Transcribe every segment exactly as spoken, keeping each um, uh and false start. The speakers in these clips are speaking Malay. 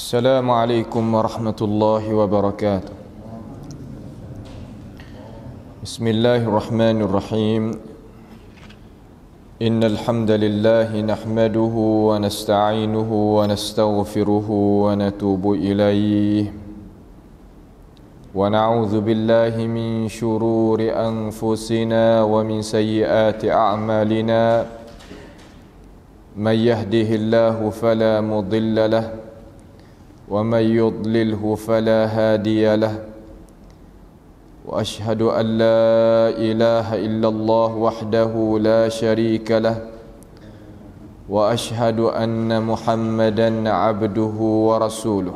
Assalamualaikum warahmatullahi wabarakatuh. Bismillahirrahmanirrahim. Innal hamdalillahi nahmaduhu wa nasta'inuhu wa nastaghfiruhu wa natubu ilayhi wa na'udzu billahi min shururi anfusina wa min sayyiati a'malina. Man yahdihillahu fala mudilla lahu ومن يضلله فلا هادي له وأشهد أن لا إله إلا الله وحده لا شريك له وأشهد أن محمدا عبده ورسوله.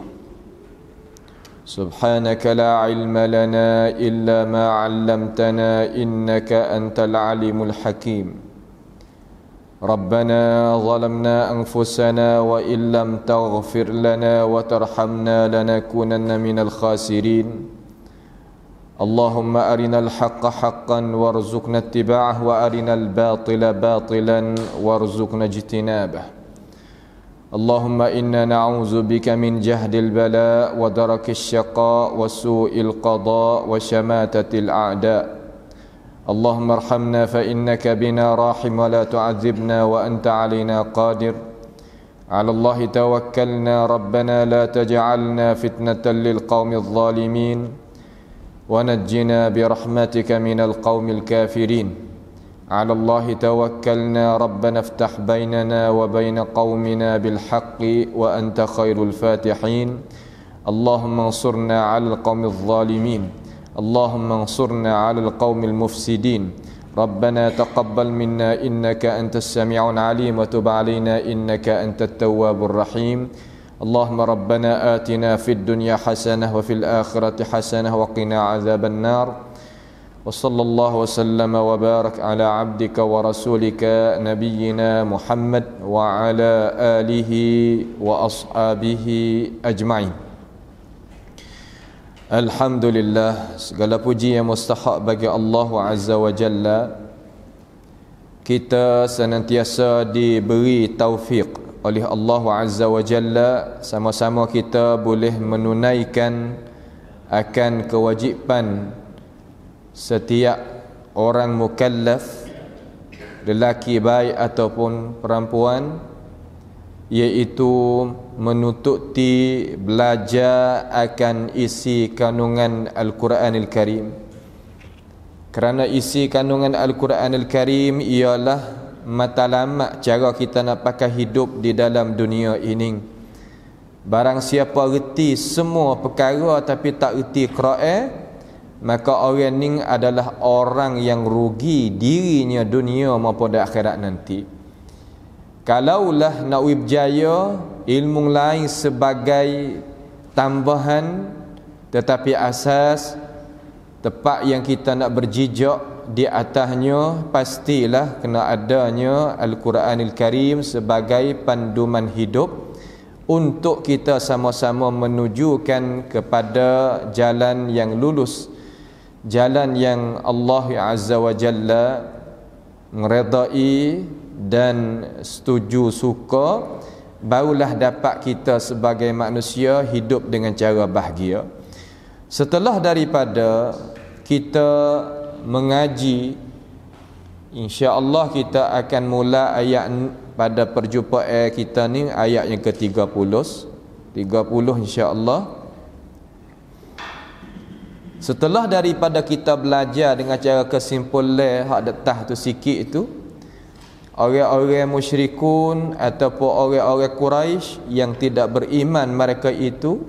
سبحانك لا علم لنا إلا ما علمتنا إنك أنت العليم الحكيم. ربنا ظلمنا أنفسنا وإن لم تغفر لنا وترحمنا لنكونن من الخاسرين. اللهم أرنا الحق حقا وارزقنا اتباعه وأرنا الباطل باطلا وارزقنا اجتنابه. اللهم إنا نعوذ بك من جهد البلاء ودرك الشقاء وسوء القضاء وشماتة الأعداء. اللهم ارحمنا فإنك بنا راحم ولا تعذبنا وأنت علينا قادر. على الله توكلنا ربنا لا تجعلنا فتنة للقوم الظالمين ونجنا برحمتك من القوم الكافرين. على الله توكلنا ربنا افتح بيننا وبين قومنا بالحق وأنت خير الفاتحين. اللهم انصرنا على القوم الظالمين. اللهم انصرنا على القوم المفسدين. ربنا تقبل منا إنك أنت السميع العليم وتب علينا إنك أنت التواب الرحيم. اللهم ربنا آتنا في الدنيا حسنة وفي الآخرة حسنة وقنا عذاب النار. وصلى الله وسلم وبارك على عبدك ورسولك نبينا محمد وعلى آله وأصحابه أجمعين. Alhamdulillah, segala puji yang mustahak bagi Allah Azza wa Jalla. Kita senantiasa diberi taufik oleh Allah Azza wa Jalla, sama-sama kita boleh menunaikan akan kewajipan setiap orang mukallaf, lelaki baik ataupun perempuan, iaitu menututi belajar akan isi kandungan Al-Quranil Karim. Kerana isi kandungan Al-Quranil Karim ialah matlamat cara kita nak pakai hidup di dalam dunia ini. Barang siapa reti semua perkara tapi tak reti Quran, maka orang ni adalah orang yang rugi dirinya dunia maupun di akhirat nanti. Kalaulah nak berjaya, ilmu lain sebagai tambahan, tetapi asas tempat yang kita nak berjejak di atasnya pastilah kena adanya Al-Quranil Karim sebagai panduman hidup untuk kita sama-sama menujukan kepada jalan yang lurus, jalan yang Allah Azza wa Jalla meredai dan setuju, suka, barulah dapat kita sebagai manusia hidup dengan cara bahagia. Setelah daripada kita mengaji, insya-Allah kita akan mula ayat pada perjumpaan kita ni, ayat yang ke tiga puluh tiga puluh insya-Allah. Setelah daripada kita belajar dengan cara kesimpulan hak detah tu sikit itu, orang-orang musyrikun ataupun orang-orang Quraisy yang tidak beriman, mereka itu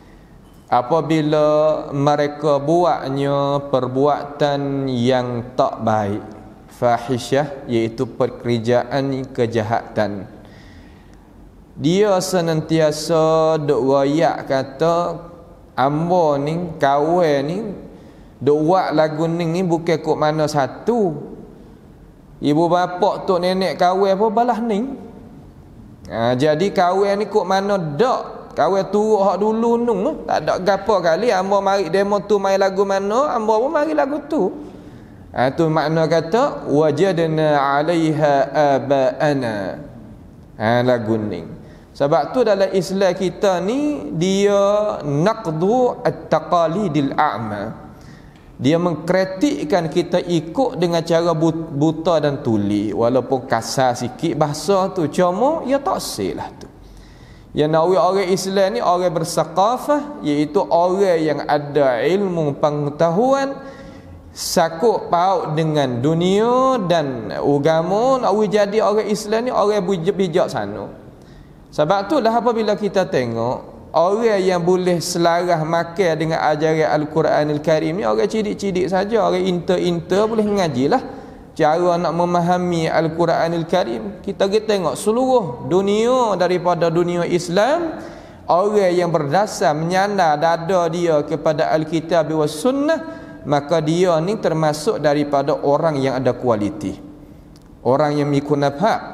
apabila mereka buatnya perbuatan yang tak baik, fahisyah, iaitu pekerjaan kejahatan, dia senantiasa duk royak kata ambo ni kawan ni duk buat lagu ni, ni bukan kok mana satu, ibu bapa tok nenek kawan apa balah ni. Ha, jadi kawan ni kok mana dak, kawan turuk hak dulu nung, tak ada gapo kali ambo mari demo tu mai lagu mana, ambo pun mari lagu tu. Ha, tu makna kata wajadna 'alaiha aba'ana. Ha, lagu ni Sebab tu dalam Islam kita ni dia naqdu at-taqalidil a'ma. Dia mengkritikkan kita ikut dengan cara buta dan tuli. Walaupun kasar sikit bahasa tu, cuma ya tak silah tu. Yang nawi orang Islam ni orang bersaqafah, iaitu orang yang ada ilmu pengetahuan, sakut paut dengan dunia dan agama. Nawi jadi orang Islam ni orang bijak sana. Sebab tu lah apabila kita tengok orang yang boleh selarah makan dengan ajaran Al-Quranil Karim ni orang cidik-cidik saja, orang inter-inter boleh mengajilah cara nak memahami Al-Quranil Karim. Kita kita tengok seluruh dunia daripada dunia Islam, orang yang berdasar menyandar dada dia kepada Al-Kitab wa Sunnah, maka dia ni termasuk daripada orang yang ada kualiti, orang yang mikun nafak.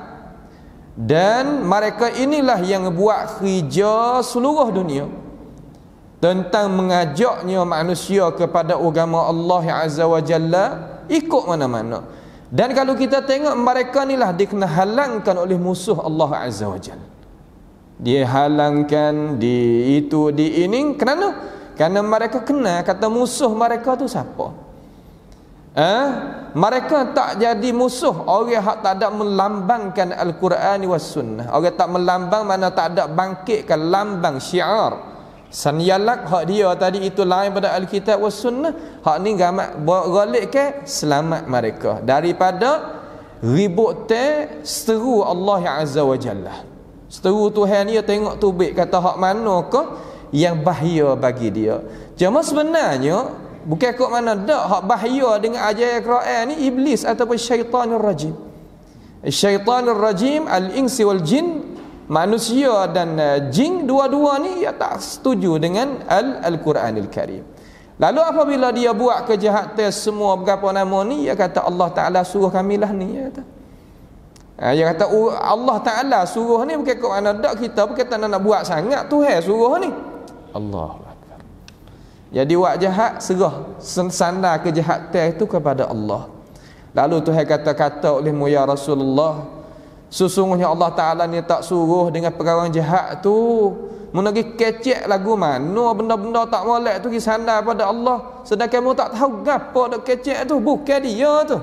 Dan mereka inilah yang buat kerja seluruh dunia tentang mengajaknya manusia kepada agama Allah Azza wa Jalla ikut mana-mana. Dan kalau kita tengok mereka inilah dikena halangkan oleh musuh Allah Azza wa Jalla. Dia halangkan di itu di ini. Kenapa? Kerana mereka kenal kata musuh mereka tu siapa. Eh? Mereka tak jadi musuh orang yang tak ada melambangkan Al-Quran was Sunnah. Orang tak melambang mana tak ada bangkitkan lambang syiar Sanyalak hak dia tadi itu lain pada Alkitab was Sunnah. Hak ni gamak galik ke selamat mereka daripada ribut te seteru Allah Azza wa Jalla. Seteru Tuhan dia tengok tubik kata hak manakah yang bahaya bagi dia. Cuma sebenarnya bukan kok mana dak hak bahaya dengan ajaran Quran ni iblis ataupun syaitanir rajim. Syaitanir rajim al-insi wal jin, manusia dan uh, jin dua-dua ni ia tak setuju dengan al- Al-Quranil Karim. Lalu apabila dia buat kejahatan semua berapa nama ni, dia kata Allah Taala suruh kamilah ni, dia kata. Ha, dia kata Allah Taala suruh ni bukan kok mana dak kita bukan nak buat sangat Tuhan suruh ni. Allah. Jadi buat jahat serah sandar kejahatan itu kepada Allah. Lalu Tuhan kata-kata olehmu ya Rasulullah, sesungguhnya Allah Ta'ala ni tak suruh dengan perkara jahat tu. Menagi kecek lagu mana benda-benda tak molek tu sandar pada Allah, sedangkan kamu tak tahu gapo dak kecek tu, bukan dia tu.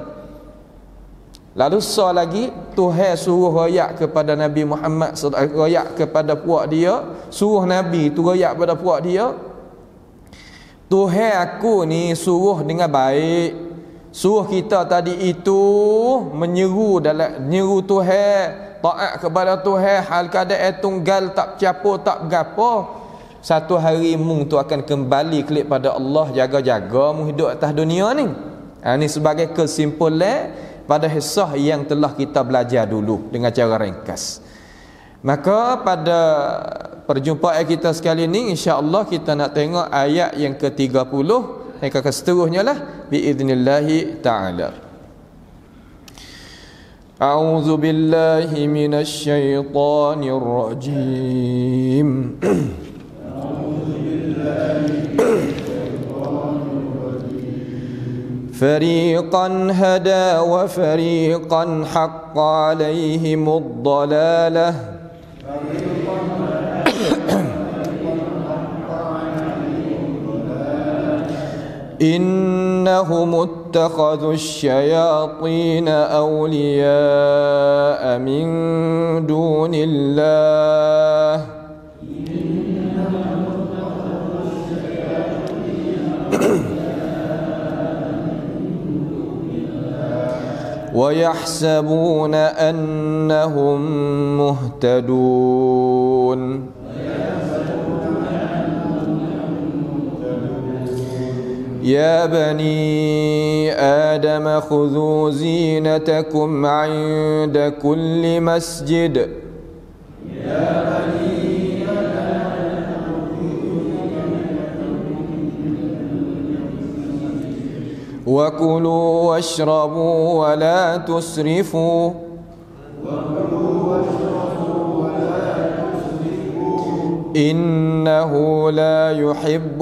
Lalu so lagi Tuhan suruh royak kepada Nabi Muhammad, royak kepada puak dia, suruh Nabi tu royak kepada puak dia, Tuhan aku ni suruh dengan baik. Suruh kita tadi itu menyeru dalam nyeru Tuhan, taat kepada Tuhan, hal keadaan tunggal tak capur tak berapa. Satu hari mung tu akan kembali kelik pada Allah, jaga-jaga mu hidup atas dunia ni. Ha, ni sebagai kesimpulan pada kisah yang telah kita belajar dulu dengan cara ringkas. Maka pada perjumpaan kita sekali ini insya-Allah kita nak tengok ayat yang ke tiga puluh hingga ke seterusnya lah biiznillah taala. A'udzu billahi minasy syaithanir rajim. A'udzu billahi fariqan hada wa fariqan haqqa 'alaihimud dhalalah. إنهم اتخذوا الشياطين أولياء من دون الله ويحسبون أنهم مهتدون يا بني آدم خذوا زينتكم عند كل مسجد يا بني وكلوا واشربوا ولا تسرفوا إنه لا يحب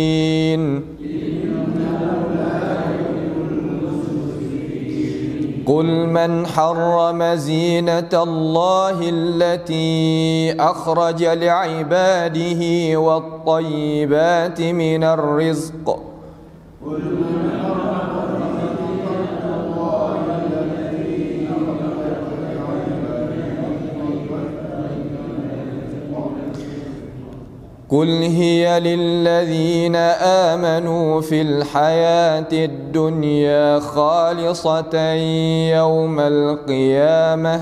المسرفين قل من حرم زينة الله التي أخرج لعباده والطيبات من الرزق قل هي للذين آمنوا في الحياة الدنيا خالصة يوم القيامة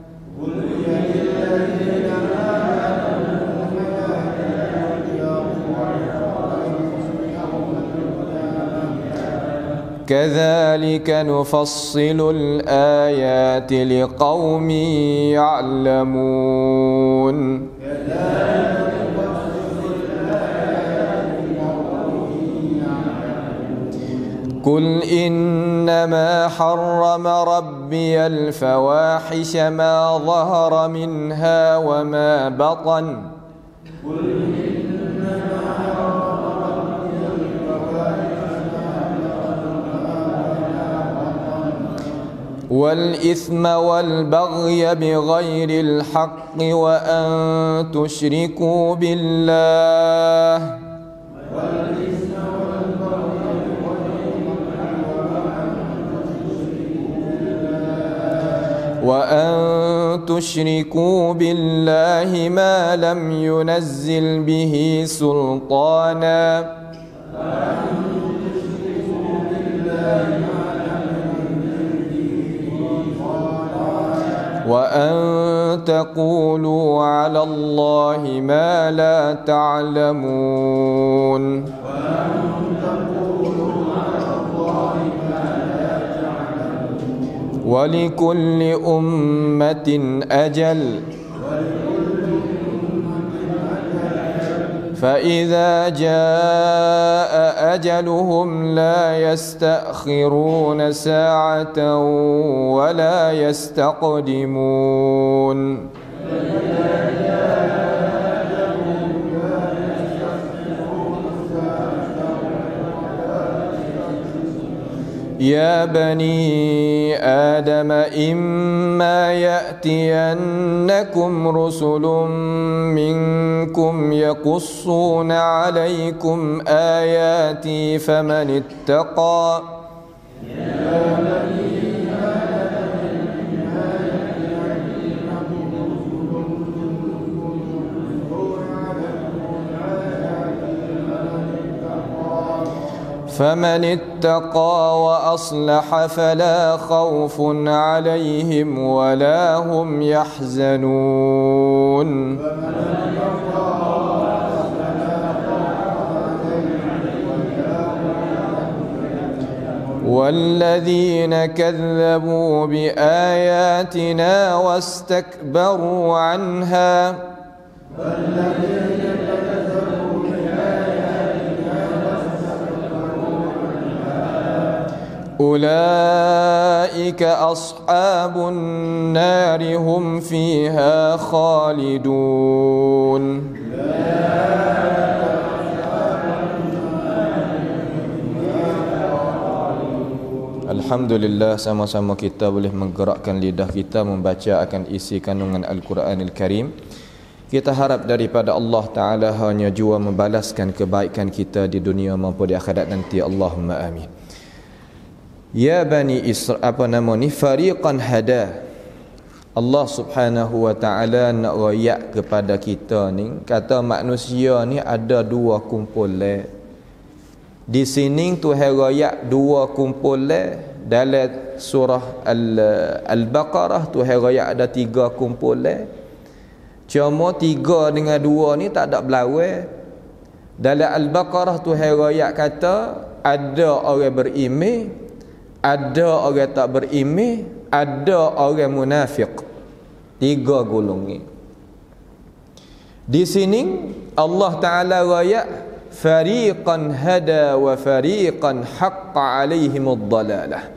كذلك نفصل الآيات لقوم يعلمون قل إنما حرم ربي الفواحش ما ظهر منها وما بطن والإثم والبغي بغير الحق وأن تشركوا بالله وأن تشركوا بالله ما لم ينزل به سلطانا وأن تقولوا على الله ما لا تعلمون ولكل أمة أجل فإذا جاء أجلهم لا يستأخرون ساعة ولا يستقدمون يا بني آدم إما يأتينكم رسل منكم يقصون عليكم آياتي فمن اتقى فمن اتقى وأصلح فلا خوف عليهم ولا هم يحزنون والذين كذبوا بآياتنا واستكبروا عنها أولئك أصحاب النار هم فيها خالدون Alhamdulillah, sama-sama kita boleh menggerakkan lidah kita membaca akan isi kandungan Al-Quranil Karim. Kita harap daripada Allah Ta'ala hanya jua membalaskan kebaikan kita di dunia maupun di akhirat nanti. Allahumma amin. Ya Bani Isra, apa nama ni, fariqan hada. Allah Subhanahu wa Ta'ala nak royak kepada kita ni, kata manusia ni ada dua kumpulan. Di sini Tuhan royak dua kumpulan. Dalam surah Al-Baqarah Tuhan royak ada tiga kumpulan. Cuma tiga dengan dua ni tak ada berlawan. Dalam Al-Baqarah Tuhan royak kata ada orang beriman, ada orang tak beriman, ada orang munafik. Tiga golongan. Di sini Allah Ta'ala royak fariqan hada wa fariqan haqqa alaihimud dalalah.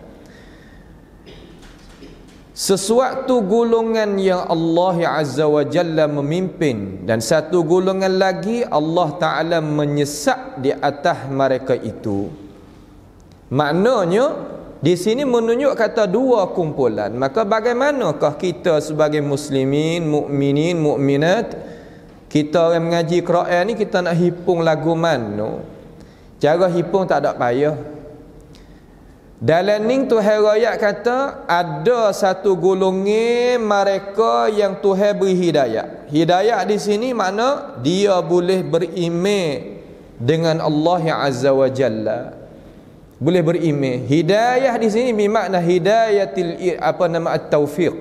Sesuatu golongan yang Allah Azza wa Jalla memimpin, dan satu golongan lagi Allah Ta'ala menyesak di atas mereka itu. Maknanya Di sini menunjuk kata dua kumpulan. Maka bagaimanakah kita sebagai muslimin, mukminin, mukminat, kita orang mengaji Quran ni, kita nak hipung lagu mana? Cara hipung tak ada payah. Dalam ni Tuhan rakyat kata ada satu golongan mereka yang Tuhan beri hidayah. Hidayah di sini makna dia boleh beriman dengan Allah yang Azza wa Jalla. Boleh beriman. Hidayah di sini bermakna hidayatil apa nama at-taufiq.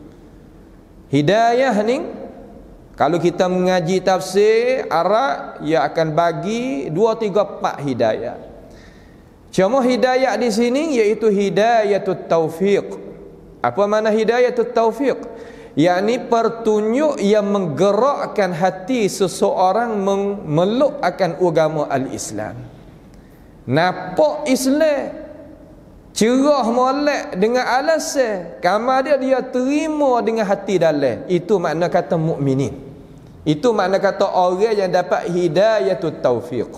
Hidayah ni kalau kita mengaji tafsir Arab, ia akan bagi dua tiga empat hidayah. Cuma hidayah di sini iaitu hidayatut taufiq. Apa makna hidayatut taufiq? Yakni pertunjuk yang menggerakkan hati seseorang memeluk akan agama al-Islam. Nampak Islam cerah molek dengan alasan kamar dia dia terima dengan hati dalam. Itu makna kata mukminin. Itu makna kata orang yang dapat hidayatut taufiq.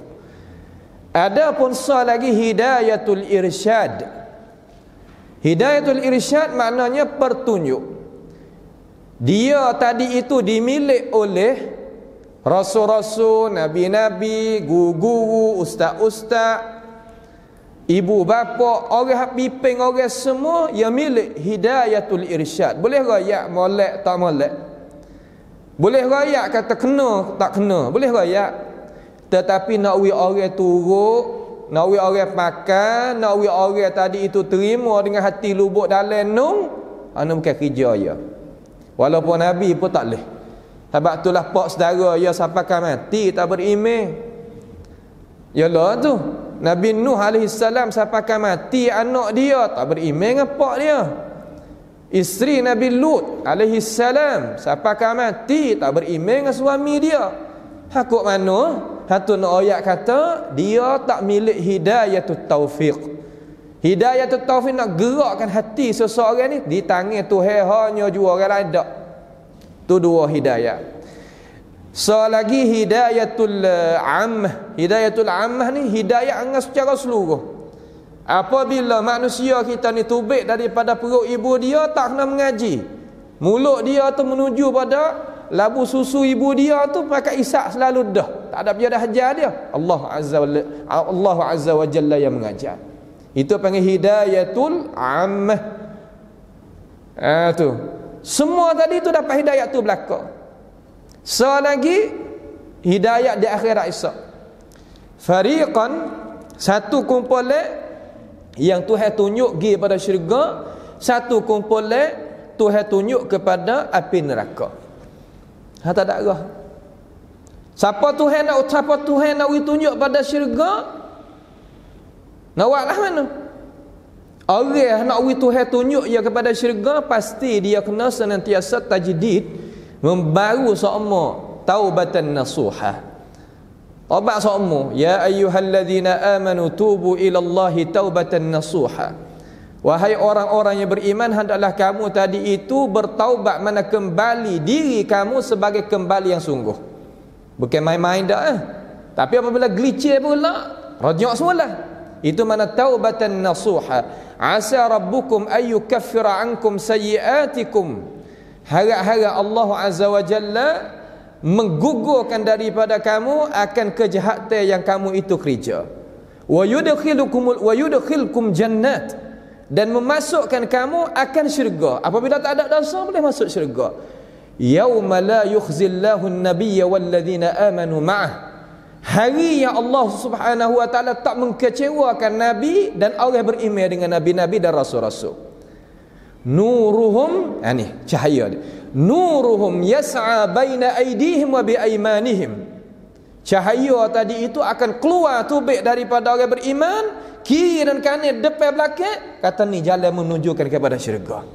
Ada pun sah lagi hidayatul irsyad. Hidayatul irsyad maknanya pertunjuk. Dia tadi itu dimiliki oleh rasul-rasul, nabi-nabi, guru-guru, ustaz-ustaz, ibu bapa, orang pimpin, orang semua yang milik hidayatul irsyad. Boleh rayak molek tak molek, boleh rayak kata kena tak kena, boleh rayak. Tetapi nak wi orang turut, nak wi orang makan, nak wi orang tadi itu terima dengan hati lubuk dalam nung, anu bukan kerja ya. Walaupun nabi pun tak leh. Sebab itulah pak saudara ya sampai mati tak beriman. Yalah tu Nabi Nuh alaihi salam sampai mati anak dia tak beriman dengan pak dia. Isteri Nabi Lut alaihi salam sampai mati tak beriman dengan suami dia. Hakuk mana? Satu nak ayat kata dia tak milik hidayatut taufiq. Hidayatut taufiq nak gerakkan hati seseorang ni di tangan Tuhan, hanya jua orang lain tak. Tu dua hidayah. So lagi hidayatul ammah. Hidayatul ammah ni hidayah angas secara seluruh. Apabila manusia kita ni tubik daripada perut ibu dia tak kena mengaji, mulut dia tu menuju pada labu susu ibu dia tu pakai isak selalu dah. Tak ada biar dah ajar dia. Allah Azza wa Allah Azza wa Jalla yang mengajar. Itu panggil hidayatul ammah. Ah tu. Semua tadi tu dapat hidayah tu belaka. So lagi hidayah di akhirat esok. Fariqan, satu kumpulan yang Tuhan tunjuk pergi pada syurga, satu kumpulan Tuhan tunjuk kepada api neraka. Ha tak ada arah. Siapa Tuhan nak siapa Tuhan nak tunjuk pada syurga? Nak buatlah mana? Orang nak Tuhan tunjuk ia kepada syurga, pasti dia kena senantiasa tajdid, membaru sama taubatan nasuha. Taubat sama. Ya ayyuhalladzina amanu tubu ila Allahi taubatan nasuha. Wahai orang-orang yang beriman, hendaklah kamu tadi itu bertaubat, mana kembali diri kamu sebagai kembali yang sungguh. Bukan main-main dah eh. Tapi apabila glitch pula, rajak semula. Itu mana taubatan nasuha. Asa rabbukum ayyukaffira ankum sayyiatikum. Harap-harap Allah Azza wa Jalla menggugurkan daripada kamu akan kejahatan yang kamu itu kerja. Wa yudkhilukum wa yudkhilkum jannat, dan memasukkan kamu akan syurga. Apabila tak ada dosa boleh masuk syurga. Yauma la yukhzillahu an-nabiyya walladzina amanu ma'ah. Hari yang Allah Subhanahu wa taala tak mengkecewakan nabi dan orang beriman dengan nabi-nabi dan rasul-rasul. Nuruhum, ini cahaya dia. Nuruhum yas'a baina aydihim wa bi aymanihim. Cahaya tadi itu akan keluar tubik daripada orang beriman, kiri dan kanan, depan belakang, kata ni jalan menunjukkan kepada syurga.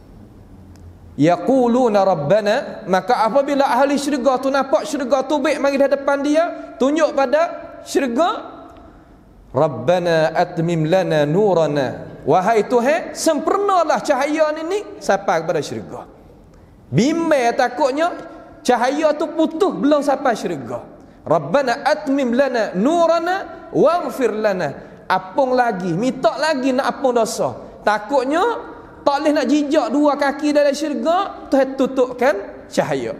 Yaquluna rabbana, maka apabila ahli syurga tu nampak syurga tubik mari di depan dia, tunjuk pada syurga, rabbana atmim lana nurana, wahai Tuhan sempurnalah cahaya ni ni sampai kepada syurga. Bimbang takutnya cahaya tu putus belum sampai syurga. Rabbana atmim lana nurana waghfir lana. apung lagi, minta lagi nak apung dosa. Takutnya tak boleh nak jijak dua kaki dalam syurga, Tuhan tutupkan cahaya.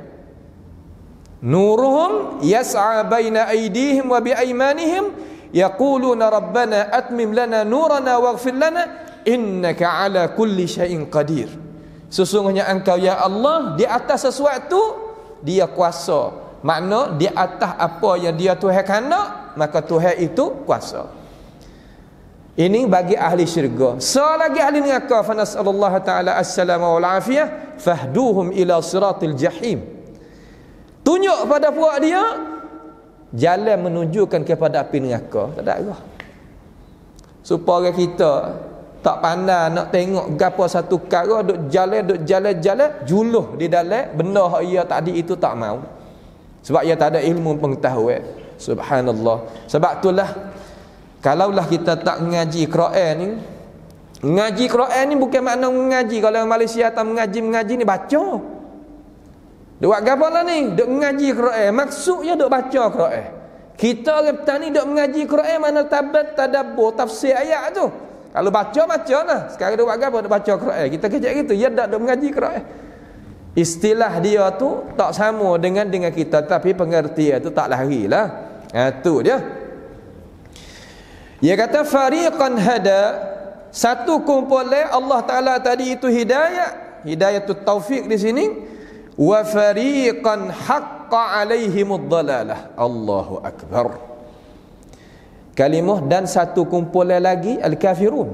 Nuruhum yas'a baina aydihim wa bi aymanihim yaquluna rabbana atmim lana nurana waghfir lana innaka ala kulli syai'in qadir. Sesungguhnya engkau ya Allah di atas sesuatu dia kuasa. Makna di atas apa yang dia Tuhan kehendak, maka Tuhan itu kuasa. Ini bagi ahli syurga. Selagi ahli neraka fa nasallallahu taala as-salama wal afiyah fahduhum ila siratil jahim. Tunjuk pada puak dia jalan menunjukkan kepada api neraka. Tak ada arah. Supaya kita tak pandai nak tengok gapo satu perkara duk jalan duk jalan-jalan juluh di dalam benda hak ia tadi itu tak mau. Sebab ia tak ada ilmu pengetahuan. Subhanallah. Sebab itulah kalaulah kita tak mengaji Quran ni, mengaji Quran ni bukan makna mengaji. Kalau Malaysia tak mengaji-mengaji ni baca. Duk buat gapo lah ni? Duk mengaji Quran. Maksudnya duk baca Quran. Kita orang petani duk mengaji Quran mana tabat tadabbur tafsir ayat tu. Kalau baca baca lah. Sekarang duk buat gapo? Duk baca Quran. Kita kejap gitu, ya dak duk mengaji Quran. Istilah dia tu tak sama dengan dengan kita, tapi pengertian tu tak larilah. Ha tu dia. Dia kata fariqan hada, satu kumpulan Allah Taala tadi itu hidayah, hidayatut taufik di sini. Wa fariqan haqqa alaihimud dalalah. Allahu akbar. Kalimah dan satu kumpulan lagi al-kafirun.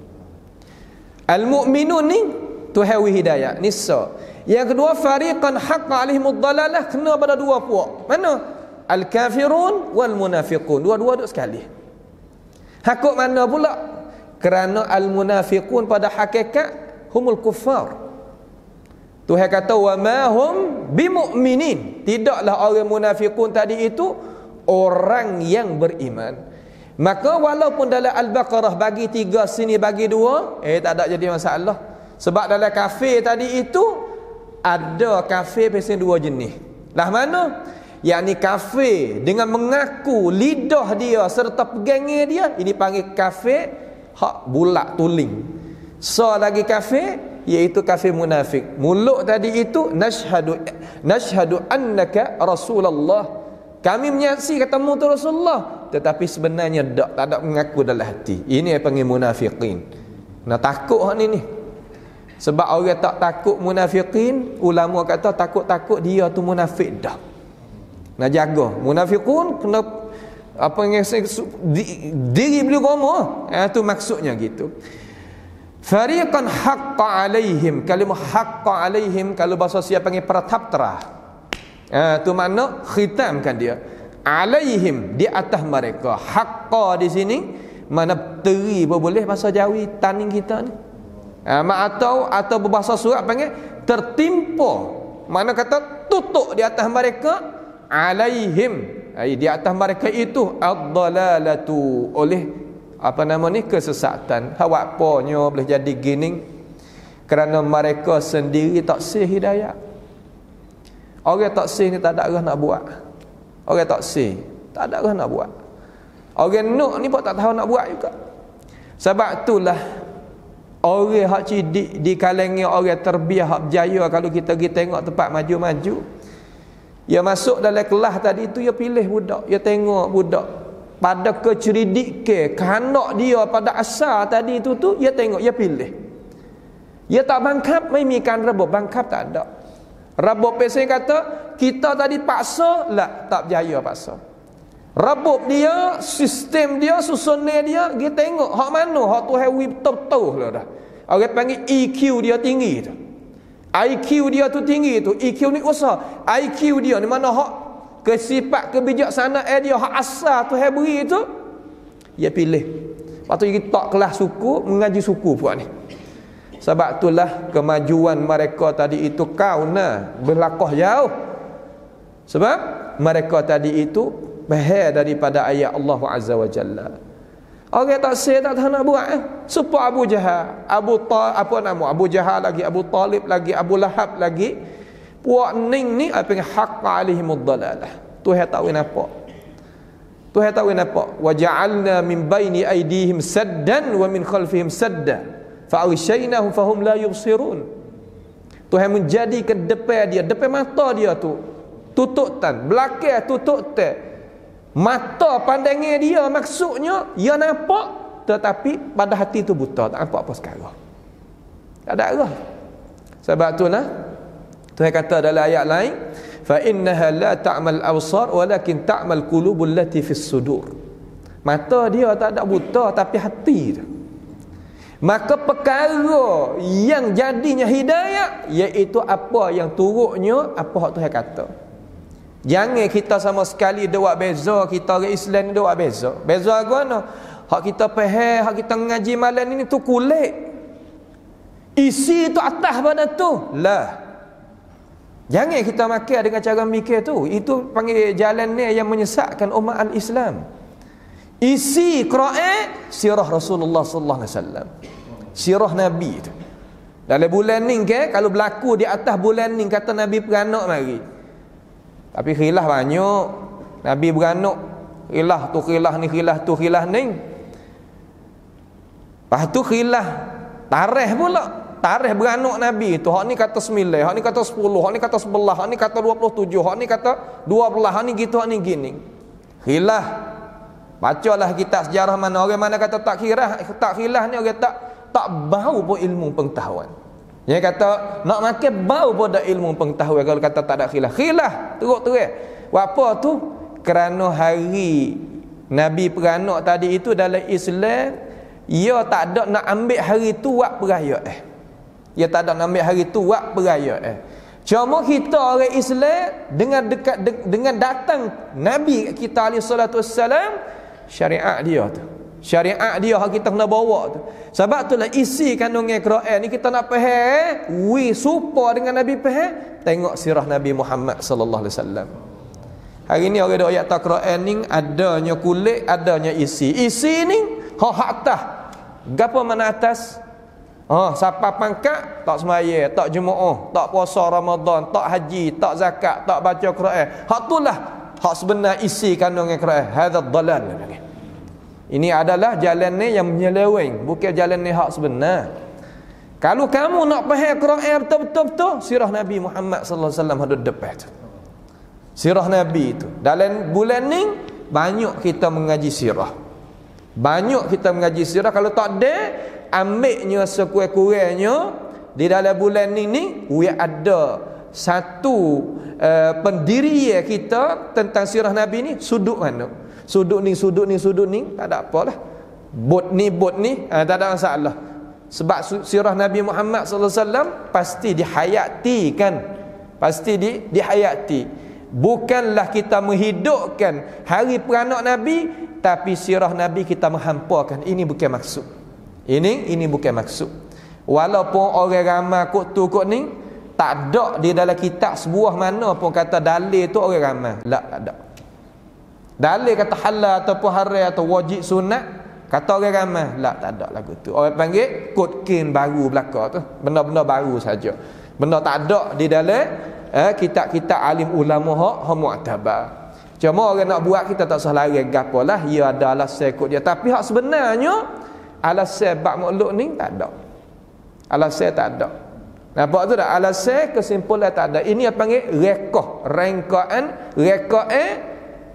Al-mu'minun ni tuhawi hidayah, nisa. Yang kedua fariqan haqqa alaihimud dalalah, kena pada dua puak. Mana? Al-kafirun wal munafiqun. Dua-dua duk sekali. Hakuk mana pula? Kerana al-munafiqun pada hakikat humul kuffar. Tuhan kata wa ma hum bimu'minin. Tidaklah orang munafiqun tadi itu orang yang beriman. Maka walaupun dalam Al-Baqarah bagi tiga, sini bagi dua, eh tak ada jadi masalah. Sebab dalam kafir tadi itu ada kafir pasal dua jenis. Lah mana? Yakni kafir dengan mengaku lidah dia serta pegangnya dia, ini panggil kafir hak bulat tuling. So lagi kafir iaitu kafir munafik. Mulut tadi itu nashhadu nashhadu annaka Rasulullah. Kami menyaksi katamu tu Rasulullah, tetapi sebenarnya tak, tak ada mengaku dalam hati. Ini yang panggil munafiqin. Nak takut hak ni ni. Sebab orang tak takut munafiqin, ulama kata takut-takut dia tu munafik dah. Nak jaga. Munafiqun kena apa yang diri beli agama. Eh tu maksudnya gitu. Fariqan haqqa alaihim. Kalimah haqqa alaihim kalau bahasa siapa panggil prataptra. Ah tu makna khitamkan dia. Alaihim di atas mereka. Haqqa di sini mana teri pun boleh bahasa Jawi taning kita ni. Ah atau atau berbahasa surat panggil tertimpa. Mana kata tutup di atas mereka alaihim. Ai di atas mereka itu ad-dalalatu oleh apa nama ni kesesatan. Hawak apanya boleh jadi gini kerana mereka sendiri tak sih hidayah. Orang tak sih ni tak ada arah nak buat. Orang tak sih tak ada arah nak buat. Orang nuk ni pun tak tahu nak buat juga. Sebab itulah orang hak cidik di kalangan orang terbiah hak berjaya, kalau kita pergi tengok tempat maju-maju, dia masuk dalam kelas tadi tu, dia pilih budak, dia tengok budak pada keceridikan kanak dia pada asal tadi itu tu, dia tengok, dia pilih. Dia tak bangkap, memikan rebut bangkap tak ada. Rebut pesen kata kita tadi paksa, lah tak berjaya paksa. Rebut dia, sistem dia, susunan dia, dia tengok hak mana hak tu hewi betul-betul lah dah. Orang panggil E Q dia tinggi tu. I Q dia tu tinggi tu. E Q ni usah. I Q dia ni mana hak kesifat kebijaksanaan dia, hak asal tu hebri tu, dia pilih. Lepas tu dia tak kelas suku, mengaji suku puak ni. Sebab itulah kemajuan mereka tadi itu kau nah berlakoh jauh. Sebab mereka tadi itu bahaya daripada ayat Allah Azza wa Jalla. Orang tak say tak tahu nak buat eh. Supaya Abu Jahal, Abu Ta, apa nama Abu Jahal lagi, Abu Talib lagi, Abu Lahab lagi, puak ning ni apa yang haqqa alaihimud dalalah. Tuhan tak tahu apa. Tuhan tahu nampak, wa ja'alna min baini aydihim saddan wa min khalfihim sadda fa aghshaynahum fahum la yubsirun. Tuhan menjadikan depan dia, depan mata dia tu tutup tan, belakang tutup tan. Mata pandangan dia maksudnya dia nampak, tetapi pada hati tu buta, tak nampak apa sekarang. Tak ada arah. Sebab itulah Tuhan kata dalam ayat lain, fa innaha la ta'mal absar walakin ta'mal qulubul lati fis sudur. Mata dia tak ada buta, tapi hati dia. Maka perkara yang jadinya hidayah iaitu apa yang turutnya apa hak Tuhan kata. Jangan kita sama sekali dia buat beza, kita orang Islam ni dia buat beza. Beza agama. Hak kita faham, hak kita ngaji malam ini tu kulit. Isi tu atas pada tu. Lah. Jangan kita makan dengan cara mikir tu. Itu panggil jalan ni yang menyesatkan umat al-Islam. Isi Quran sirah Rasulullah sallallahu alaihi wasallam. Sirah Nabi tu. Dalam bulan ni ke, kalau berlaku di atas bulan ni kata Nabi beranak mari. Tapi khilaf banyak. Nabi beranak, khilaf tu khilaf ni, khilaf tu khilaf ni. Lepas tu khilaf tarikh pula. Tarikh beranak Nabi tu, hak ni kata sembilan, hak ni kata sepuluh, hak ni kata sebelas, hak ni kata dua puluh tujuh, hak ni kata dua belas, hak ni gitu, hak ni gini. Khilaf. Bacalah kitab sejarah mana orang mana kata tak khilaf, tak khilaf ni orang tak tak bau pun ilmu pengetahuan. Yang kata nak makan bau pun dak ilmu pengetahuan kalau kata tak ada khilaf. Khilaf teruk-teruk. Apa tu? Kerana hari Nabi beranak tadi itu dalam Islam, ia tak ada nak ambil hari tu buat perayaan. Eh. Ia tak ada nak ambil hari tu buat perayaan. Eh. Cuma kita orang Islam dengan dekat de, dengan datang Nabi kita alaihi salatu wassalam, syariat dia tu. Syariat dia yang kita kena bawa tu. Sebab itulah isi kandungan Quran ni kita nak faham, we supa dengan Nabi faham, tengok sirah Nabi Muhammad sallallahu alaihi wasallam. Hari ni orang dok ayat Quran ni adanya kulit, adanya isi. Isi ni hak hak atas. Gapo mana atas? Ha, siapa pangkat tak sembahyang, tak jemaah, tak puasa Ramadan, tak haji, tak zakat, tak baca Quran. Hak itulah hak sebenar isi kandungan Quran. Hadza dhalal. Ini adalah jalan ni yang menyeleweng, bukan jalan ni hak sebenar. Kalau kamu nak faham Quran betul-betul, sirah Nabi Muhammad sallallahu alaihi wasallam ada depan tu. Sirah Nabi itu. Dalam bulan ni banyak kita mengaji sirah. Banyak kita mengaji sirah. Kalau tak ada, ambilnya sekurang-kurangnya di dalam bulan ni ni we ada satu uh, pendirian kita tentang sirah Nabi ni sudut mana. Sudut ni, sudut ni, sudut ni, tak ada apalah. Bot ni, bot ni, eh, tak ada masalah. Sebab sirah Nabi Muhammad sallallahu alaihi wasallam pasti dihayati kan. Pasti di, dihayati. Bukanlah kita menghidupkan hari beranak Nabi, tapi sirah Nabi kita menghampakan. Ini bukan maksud. Ini ini bukan maksud. Walaupun orang ramai kok tu kok ni, tak ada di dalam kitab sebuah mana pun kata dalil tu orang ramai. La, tak ada. Dalil kata halal ataupun haram atau wajib sunat kata orang ramai, la, tak ada lagu tu. Orang panggil kotkin baru belaka tu, benda-benda baru saja. Benda tak ada di dalam eh, kitab-kitab alim ulama hak hak mu'tabar. Cuma orang nak buat kita tak salah lari gapolah, ia ada alasan ikut dia, tapi hak sebenarnya alasan bab makhluk ni tak ada. Alasan tak ada. Nampak tu tak? Alasan kesimpulan tak ada. Ini apa panggil rekah, rangkaan, rekaan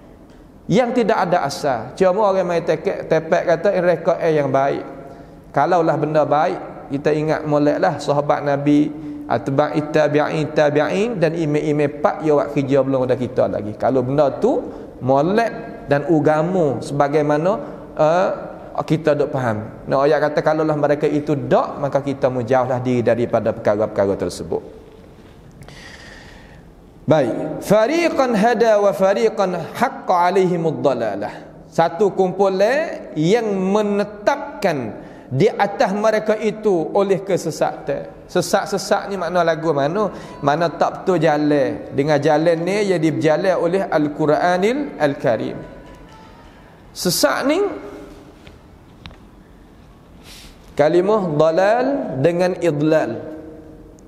yang tidak ada asal. Cuma orang mai tepek tepek kata ini rekod yang baik. Kalaulah benda baik, kita ingat moleklah sahabat Nabi, atba'i tabi'in tabi'in dan imam-imam pak yang buat kerja belum ada kita lagi. Kalau benda tu molek dan agama sebagaimana uh, kita dok faham. Nah, ayat kata kalaulah mereka itu dak, maka kita menjauhlah diri daripada perkara-perkara tersebut. Baik, fariqan hada wa fariqan haqqa alaihimud dalalah. Satu kumpulan yang menetapkan di atas mereka itu oleh kesesatan. Sesat-sesat ni makna lagu mana? Mana tak betul jalan. Dengan jalan ni yang diberjalan oleh Al-Quranil Al-Karim. Sesat ni kalimah dalal dengan idlal.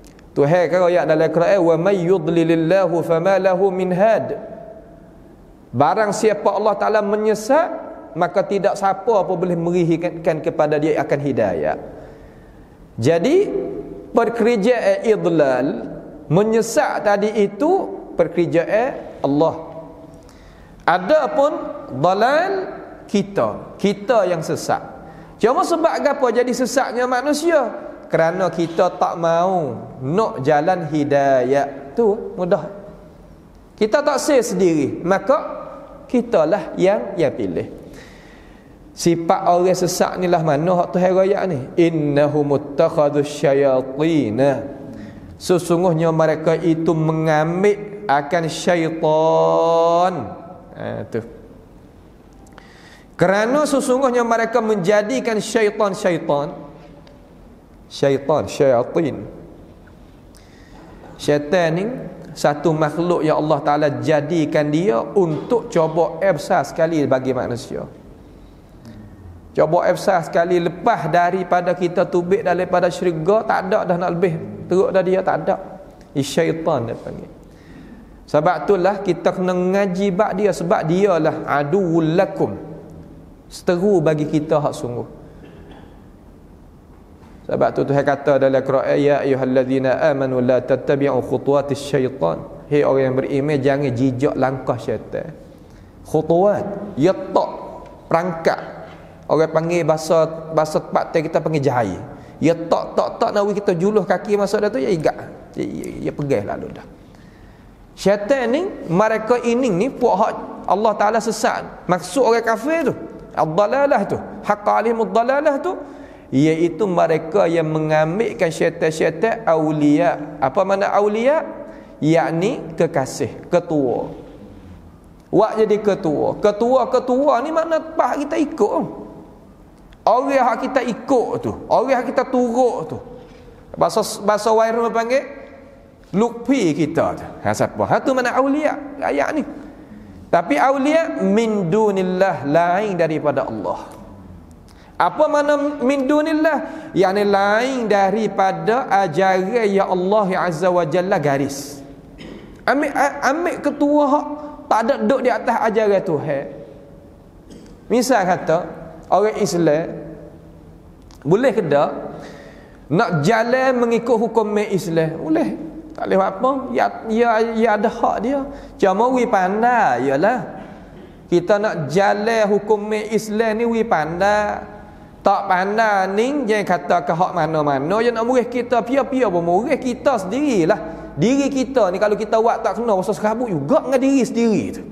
Tuhan kata ayat dalam Quran, wa may yudlilillahu fama lahu min had. Barang siapa Allah Ta'ala menyesat, maka tidak siapa apa boleh merihikan kepada dia akan hidayah. Jadi perkerjaan idlal, menyesat tadi itu perkerjaan Allah. Adapun dalal, kita kita yang sesat. Cuma sebab apa jadi sesatnya manusia? Kerana kita tak mau nak jalan hidayah. Tu mudah. Kita tak say sendiri, maka kitalah yang yang pilih. Sifat orang sesat ni lah mana hak Tuhan raya ni? Innahum muttakhadhus syayatin. Sesungguhnya mereka itu mengambil akan syaitan. Ha, tu. Kerana sesungguhnya mereka menjadikan syaitan-syaitan syaitan, syaitan. Syaitan ni satu makhluk yang Allah Ta'ala jadikan dia untuk cuba besar sekali bagi manusia. Cuba besar sekali lepas daripada kita tubik daripada syurga, tak ada dah nak lebih teruk dah dia, tak ada. Ini syaitan dia panggil. Sebab itulah kita kena ngaji bab dia, sebab dialah aduwwul lakum, seteru bagi kita hak sungguh. Sebab tu Tuhan kata dalam Quran, ya ayyuhallazina amanu la tattabi'u khutuwatis syaitan. Hei orang yang beriman, jangan jijak langkah syaitan. Khutuwat, ya tak perangkat. Orang panggil bahasa bahasa tempat kita panggil jahil. Ya tak tak tak nawi kita juluh kaki masuk dah tu, ya igak. Ya, ya pegang lalu dah. Syaitan ni, mereka ini ni puak hak Allah Ta'ala sesat. Maksud orang kafir tu, ad-dalalah tu, haqqa alihimud dalalah tu, iaitu mereka yang mengambilkan syaitan-syaitan awliya. Apa makna awliya? Yakni kekasih, ketua. Wak jadi ketua. Ketua-ketua ni makna pak kita ikut. Orang yang kita ikut tu, orang yang kita turut tu. Bahasa bahasa Wairun panggil lukpi kita tu. Ha siapa? Ha tu makna awliya ayat ni. Tapi awliya min dunillah, lain daripada Allah. Apa makna min dunillah? Yakni lain daripada ajaran ya Allah ya Azza wa Jalla garis. Ambil ambil ketua hak tak ada duduk di atas ajaran Tuhan. Misal kata orang Islam boleh ke tak nak jalan mengikut hukum Islam? Boleh. Tak boleh apa? Ya ya ya ada hak dia. Cuma we pandai ialah kita nak jalan hukum Islam ni we pandai. Tak pandai ni jangan kata ke hak mana-mana je nak murih kita, pia-pia pun murih kita sendirilah. Diri kita ni kalau kita buat tak kena pasal serabut juga dengan diri sendiri tu.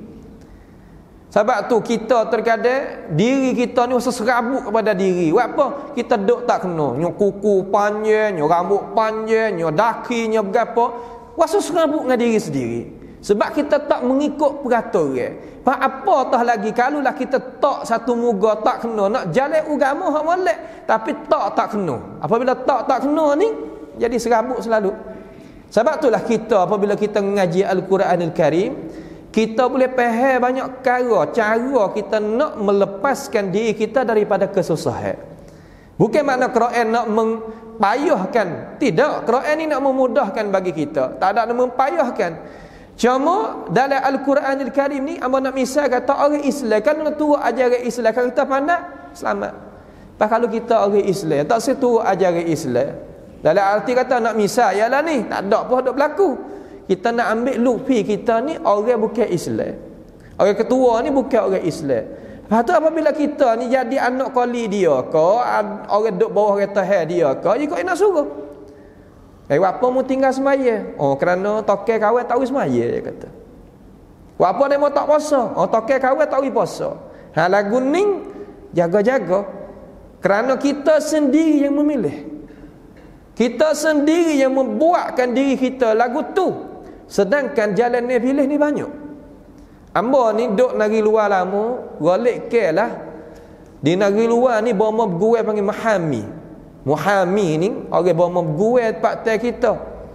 Sebab tu kita terkadang diri kita ni pasal serabut kepada diri. Buat apa? Kita duk tak kena. Nyok kuku panjang, nyok rambut panjang, nyok daki, nyok berapa. Pasal serabut dengan diri sendiri. Sebab kita tak mengikut peraturan. Pak apa tah lagi kalaulah kita tak satu muga tak kena nak jalan agama hak molek tapi tak tak kena. Apabila tak tak kena ni jadi serabut selalu. Sebab itulah kita apabila kita mengaji Al-Quranul Karim, kita boleh faham banyak perkara, cara kita nak melepaskan diri kita daripada kesusahan. Bukan makna Quran nak mempayahkan, tidak. Quran ni nak memudahkan bagi kita, tak ada nak mempayahkan. Cuma dalam Al-Quranul Karim ni amba nak misal kata orang Islam kan nak turut ajaran Islam, kalau kita pandai selamat. Pas kalau kita orang Islam tak seturut ajaran Islam, dalam arti kata nak misal ialah ni tak ada apa dok berlaku. Kita nak ambil lupi kita ni orang bukan Islam. Orang ketua ni bukan orang Islam. Lepas tu apabila kita ni jadi anak kali dia ke, orang duk bawah kereta hal dia ke, ikut nak suruh. Eh, apa mu tinggal semaya? Oh, kerana tokai kawan tak tahu semaya, dia kata. Apa dia mau tak puasa? Oh, tokai kawan tak tahu puasa. Ha, lagu ni jaga-jaga. Kerana kita sendiri yang memilih. Kita sendiri yang membuatkan diri kita lagu tu. Sedangkan jalan ni pilih ni banyak. Amba ni duk negeri luar lama, golek ke lah. Di negeri luar ni bawa bergurau panggil mahami. Muhami ni orang bawa bergurau tempat tel kita.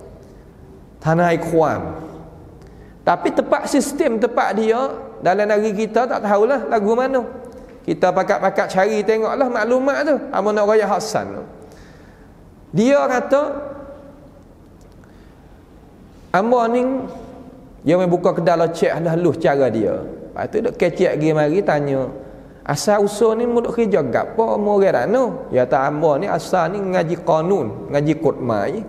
Tanah Ikhwan. Tapi tepat sistem tepat dia dalam negeri kita tak tahulah lagu mana. Kita pakat-pakat cari tengoklah maklumat tu. Amba nak raya Hasan tu. Dia kata amba ni dia main buka kedai lecek halus cara dia. Lepas tu duk kecek pergi mari tanya, asal usul ni mu duk kerja gapo mu orang anu? Ya tak ambo ni asal ni ngaji kanun, ngaji kod mai.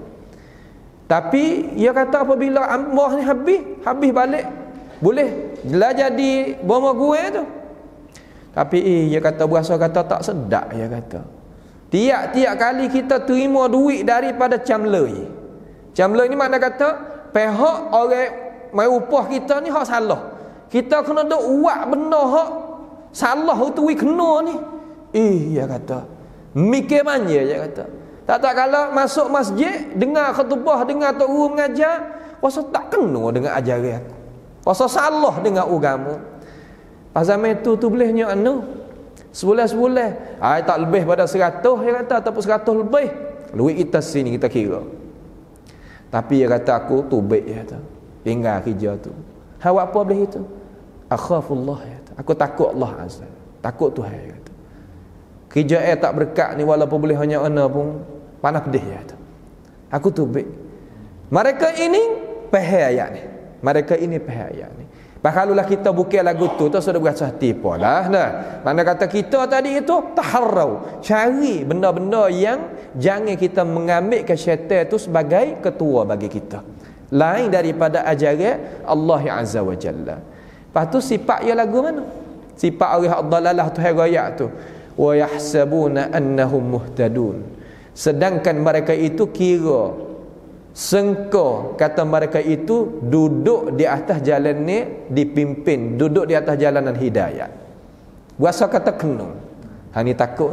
Tapi dia kata apabila ambo ni habis, habis balik boleh lah jadi bomo gue tu. Tapi eh, dia kata berasa kata tak sedap, dia kata. Tiap-tiap kali kita terima duit daripada camlei. Camlei ni makna kata pihak orang mai upah kita ni hak salah. Kita kena duk buat benda hak salah tu we kena ni. Eh, dia kata. Mikir manja dia kata. Tak tak kalau masuk masjid, dengar khutbah, dengar tok guru mengajar, rasa tak kena dengan ajaran aku. Rasa salah dengan agama. Pasal itu tu bolehnya anu. Sebulan-sebulan, ai tak lebih pada seratus dia kata, ataupun seratus lebih. Duit kita sini kita kira. Tapi dia kata aku tubik dia kata. Tinggal kerja tu. Awak apa boleh itu? Akhafullah ya. Aku takut Allah azza. Takut Tuhan ya. Kerja eh tak berkat ni walaupun boleh hanya ana pun panas pedih ya. Aku tubik. Mereka ini faham ayat ni. Mereka ini faham ayat ni. Bakalulah kita bukan lagu tu tu sudah berasa hati polah nah. Mana kata kita tadi itu taharrau, cari benda-benda yang jangan kita mengambil ke syaitan itu sebagai ketua bagi kita. Lain daripada ajaran Allah Azza wa Jalla. Lepas tu sifat dia lagu mana? Sifat orang dalalah tu hayat tu. Wa yahsabuna annahum muhtadun. Sedangkan mereka itu kira sengko kata mereka itu duduk di atas jalan ni dipimpin, duduk di atas jalanan hidayah. Berasa kata kena. Ha ni takut.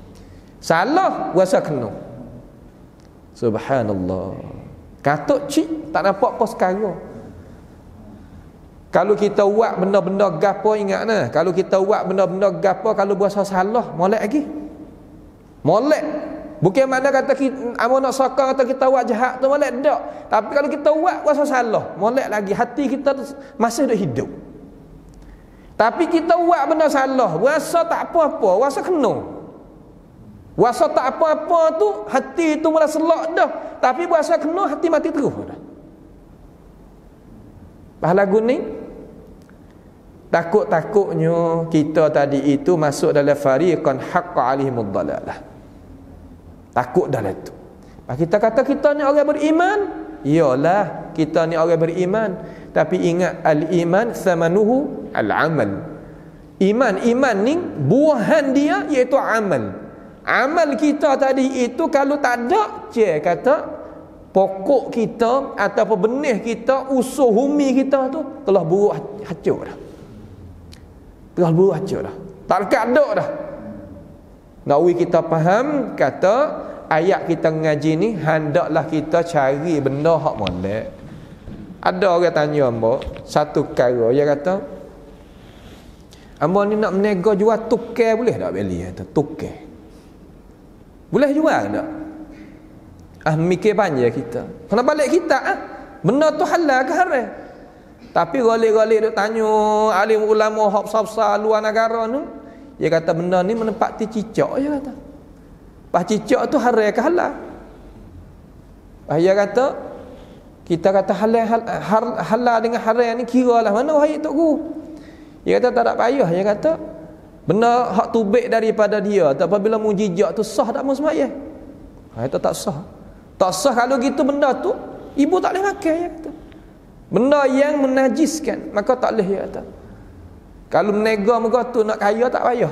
Salah berasa kena. Subhanallah. Katuk cik tak nampak apa sekarang. Kalau kita buat benda-benda gapo ingat nah, kalau kita buat benda-benda gapo kalau berasa salah, molek lagi. Molek. Bukan mana kata kita amo nak sokong atau kita buat jahat tu molek dak. Tapi kalau kita buat berasa salah, molek lagi, hati kita masih dah hidup. Tapi kita buat benda salah, berasa tak apa-apa, berasa kena. Berasa tak apa-apa tu hati tu mula selak dah. Tapi berasa kena hati mati terus dah. Bah lagu ni takut-takutnya kita tadi itu masuk dalam fariqan haqqa alaihimud dalalah. Takut dalam itu. Kita kata kita ni orang beriman, iyalah kita ni orang beriman, tapi ingat al-iman thamanuhu al-amal. Iman iman ni buahan dia iaitu amal. Amal kita tadi itu kalau tak ada, cik kata pokok kita ataupun benih kita, usuh bumi kita tu telah buruk hancur dah. Telah buruk hancur dah. Tak ada dah. Nawi kita faham kata ayat kita ngaji ni hendaklah kita cari benda hak molek. Ada orang tanya hamba satu perkara, dia kata hamba ni nak menega jual tukar boleh tak beli kata tukar. Boleh jual tak? Ah mikir panjang kita. Kena balik kita ah. Benda tu halal ke haram? Tapi galik-galik duk tanya alim ulama hak besar-besar luar negara ni, dia kata benda ni menempati cicak dia kata. Pas cicak tu haram ke halal? Ah dia kata kita kata halal hal, halal dengan haram ni kiralah mana wahai tok guru. Dia kata tak ada payah, dia kata benda hak tubik daripada dia tak apabila mujijak tu sah tak mau sembahyang. Ha itu tak sah. Tak sah kalau gitu benda tu ibu tak boleh makan dia kata. Benda yang menajiskan maka tak boleh dia kata. Kalau menega muka tu nak kaya tak payah.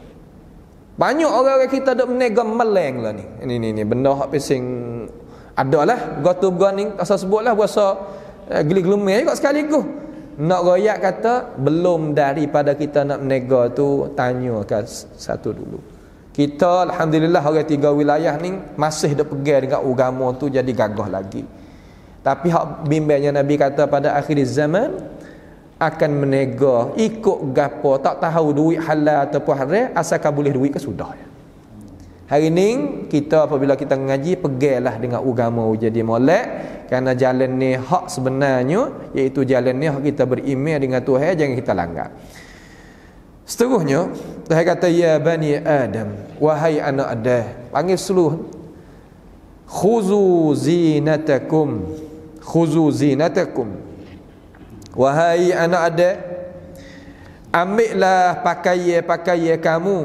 Banyak orang-orang kita duk menega meleng lah ni. Ini ni ni benda hak pesing adalah gotu ganing asal sebutlah bahasa eh, geli-gelumir juga sekaligus. Nak royak kata belum daripada kita nak menega tu tanyakan satu dulu. Kita alhamdulillah orang tiga wilayah ni masih duk pegang dengan agama tu jadi gagah lagi. Tapi hak bimbangnya Nabi kata pada akhir zaman akan menega ikut gapo tak tahu duit halal ataupun haram asalkan boleh duit ke sudah. Hari ni kita apabila kita mengaji peganglah dengan agama jadi molek kerana jalan ni hak sebenarnya iaitu jalan ni hak kita beriman dengan Tuhan, jangan kita langgar. Seterusnya Tuhan kata ya bani Adam, wahai anak Adam, panggil seluruh, khuzu zinatakum, khuzu zinatakum, wahai anak Adam, ambillah pakaian-pakaian kamu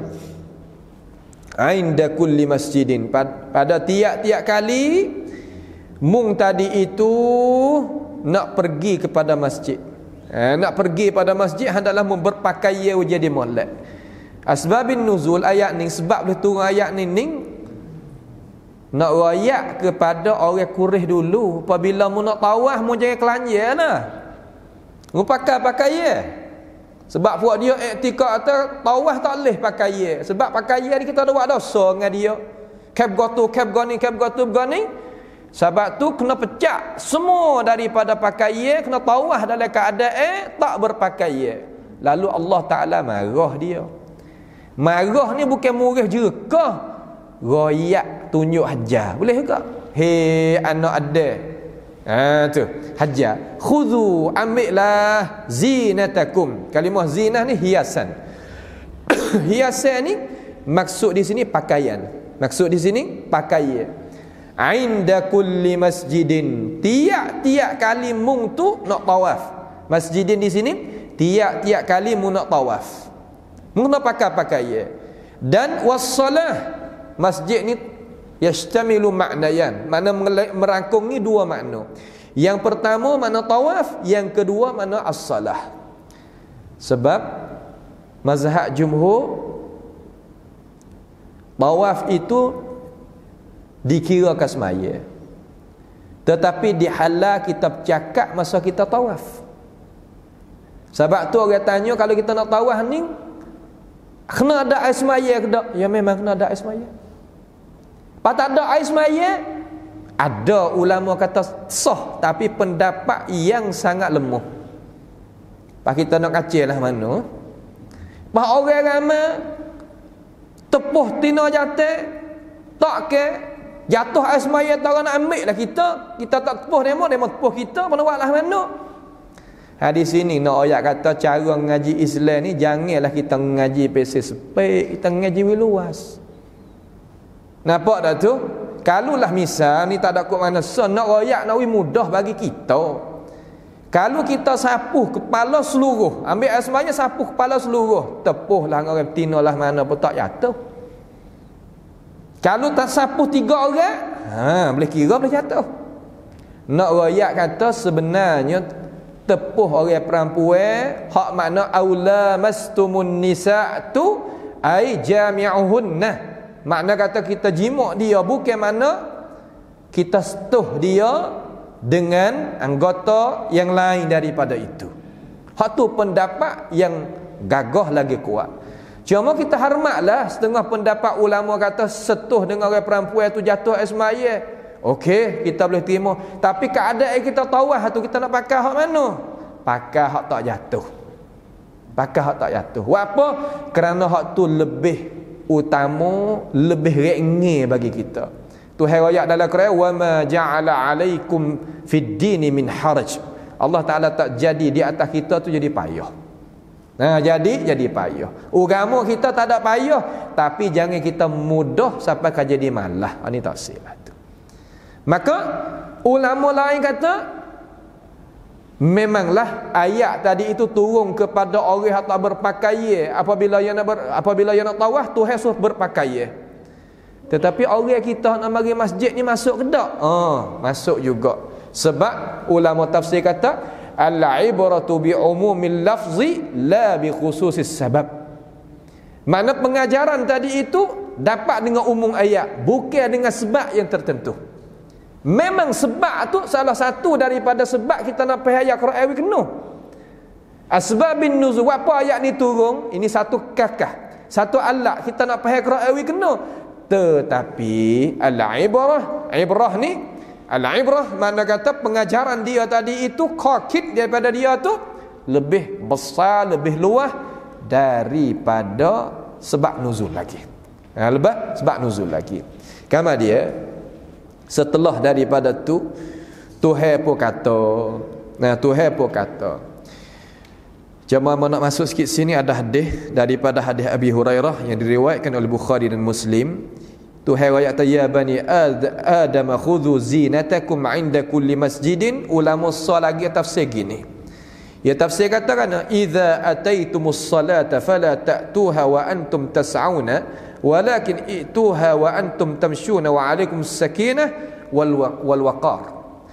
inda kulli masjidin, pada tiap-tiap kali mung tadi itu nak pergi kepada masjid. Eh, nak pergi pada masjid hendaklah berpakaian jadi molek. Asbabin nuzul ayat ni, sebab boleh turun ayat ni ning nak rayak kepada orang Quraisy dulu, apabila mu nak tawaf mu jangan kelanja lah, mu pakai pakaian. Sebab buat dia iktikad atau tawaf tak leh pakaian, sebab pakaian ni kita ada buat dosa dengan dia. Kep gotu, kep goni, kep gotu goni. Sebab tu kena pecah semua daripada pakaian, kena tawaf dalam keadaan tak berpakaian. Lalu Allah Ta'ala marah dia. Marah ni bukan murah jerkah, royak tunjuk hajar. Boleh ke? Hei anak ada. Ha tu, hajar. Khudhu, ambillah zinatakum. Kalimah zinah ni hiasan. Hiasan ni maksud di sini pakaian. Maksud di sini pakaian. Inda kulli masjidin, tiap-tiap kali mung tu nak tawaf. Masjidin di sini tiap-tiap kali mung nak tawaf, mung nak pakai pakaian. Dan wassalah, masjid ni yashtamilu maknayan, makna merangkung ni dua makna. Yang pertama makna tawaf, yang kedua makna as-salah. Sebab mazhab jumhur tawaf itu dikirakan semaya, tetapi dihalal kita bercakap masa kita tawaf. Sebab tu orang tanya, kalau kita nak tawaf ni kena ada air semaya ke tak? Ya memang kena ada air semaya. Pas tak ada air semaya, ada ulama kata sah, tapi pendapat yang sangat lemah. Pas kita nak kacil lah mana, pas orang ramai tepuh tina jatuh tak ke jatuh air semaya, tak nak ambil lah kita. Kita tak tepuh demo, demo tepuh kita, mana buat lah mana. Ha, di sini nak ayat kata cara ngaji Islam ni janganlah kita ngaji pesi sepik, kita ngaji luas. Nampak tak tu? Kalau lah misal ni tak ada kok mana son nak royak nak mudah bagi kita. Kalau kita sapuh kepala seluruh, ambil air semaya sapuh kepala seluruh, tepuh lah orang betina lah mana pun tak jatuh. Kalau tak sapuh tiga orang, ha, boleh kira boleh jatuh. Nak royak kata sebenarnya tepuh orang perempuan, hak makna aula mastumun nisa tu ai jami'uhunna. Makna kata kita jimak dia, bukan mana kita setuh dia dengan anggota yang lain daripada itu. Hak tu pendapat yang gagah lagi kuat. Cuma kita hormatlah setengah pendapat ulama kata setuh dengan orang perempuan tu jatuh air semaya. Okey, kita boleh terima. Tapi keadaan kita tawaf tu kita nak pakai hak mana? Pakai hak tak jatuh. Pakai hak tak jatuh. Buat apa? Kerana hak tu lebih utama, lebih ringan bagi kita. Tuhan ayat dalam Quran, wa ma ja'ala 'alaikum fid dini min haraj. Allah Taala tak jadi di atas kita tu jadi payah. Nah, jadi jadi payah. Agama kita tak ada payah, tapi jangan kita mudah sampai ke jadi malah. Ini tak silap tu. Maka ulama lain kata memanglah ayat tadi itu turun kepada orang yang tak berpakaian apabila yang nak ber, apabila yang nak tawaf Tuhan suruh berpakaian. Tetapi orang kita nak mari masjid ni masuk ke tak? Ah, masuk juga. Sebab ulama tafsir kata al-ibratu bi umumil lafzi la bi khususis sabab. Makna pengajaran tadi itu dapat dengan umum ayat, bukan dengan sebab yang tertentu. Memang sebab tu salah satu daripada sebab kita nak faham ayat Quran kena. Asbabin nuzul, apa ayat ni turun? Ini satu kakah, satu alat kita nak faham Quran kena. Tetapi al-ibrah, ibrah ni al-ibrah mana kata pengajaran dia tadi itu kokit daripada dia tu lebih besar, lebih luas daripada sebab nuzul lagi. Ha, lebih sebab nuzul lagi. Kama dia setelah daripada tu Tuhan pun kata, nah Tuhan pun kata. Cuma nak masuk sikit sini ada hadis daripada hadis Abi Hurairah yang diriwayatkan oleh Bukhari dan Muslim. Tuhan ayat ya bani Adam khudhu zinatakum 'inda kulli masjidin. Ulama sah lagi tafsir gini. Ya tafsir katakan idza ataitumus salata fala ta'tuha wa antum tas'auna walakin i'tuha wa antum tamshuna wa 'alaikumus sakinah wal wal waqar.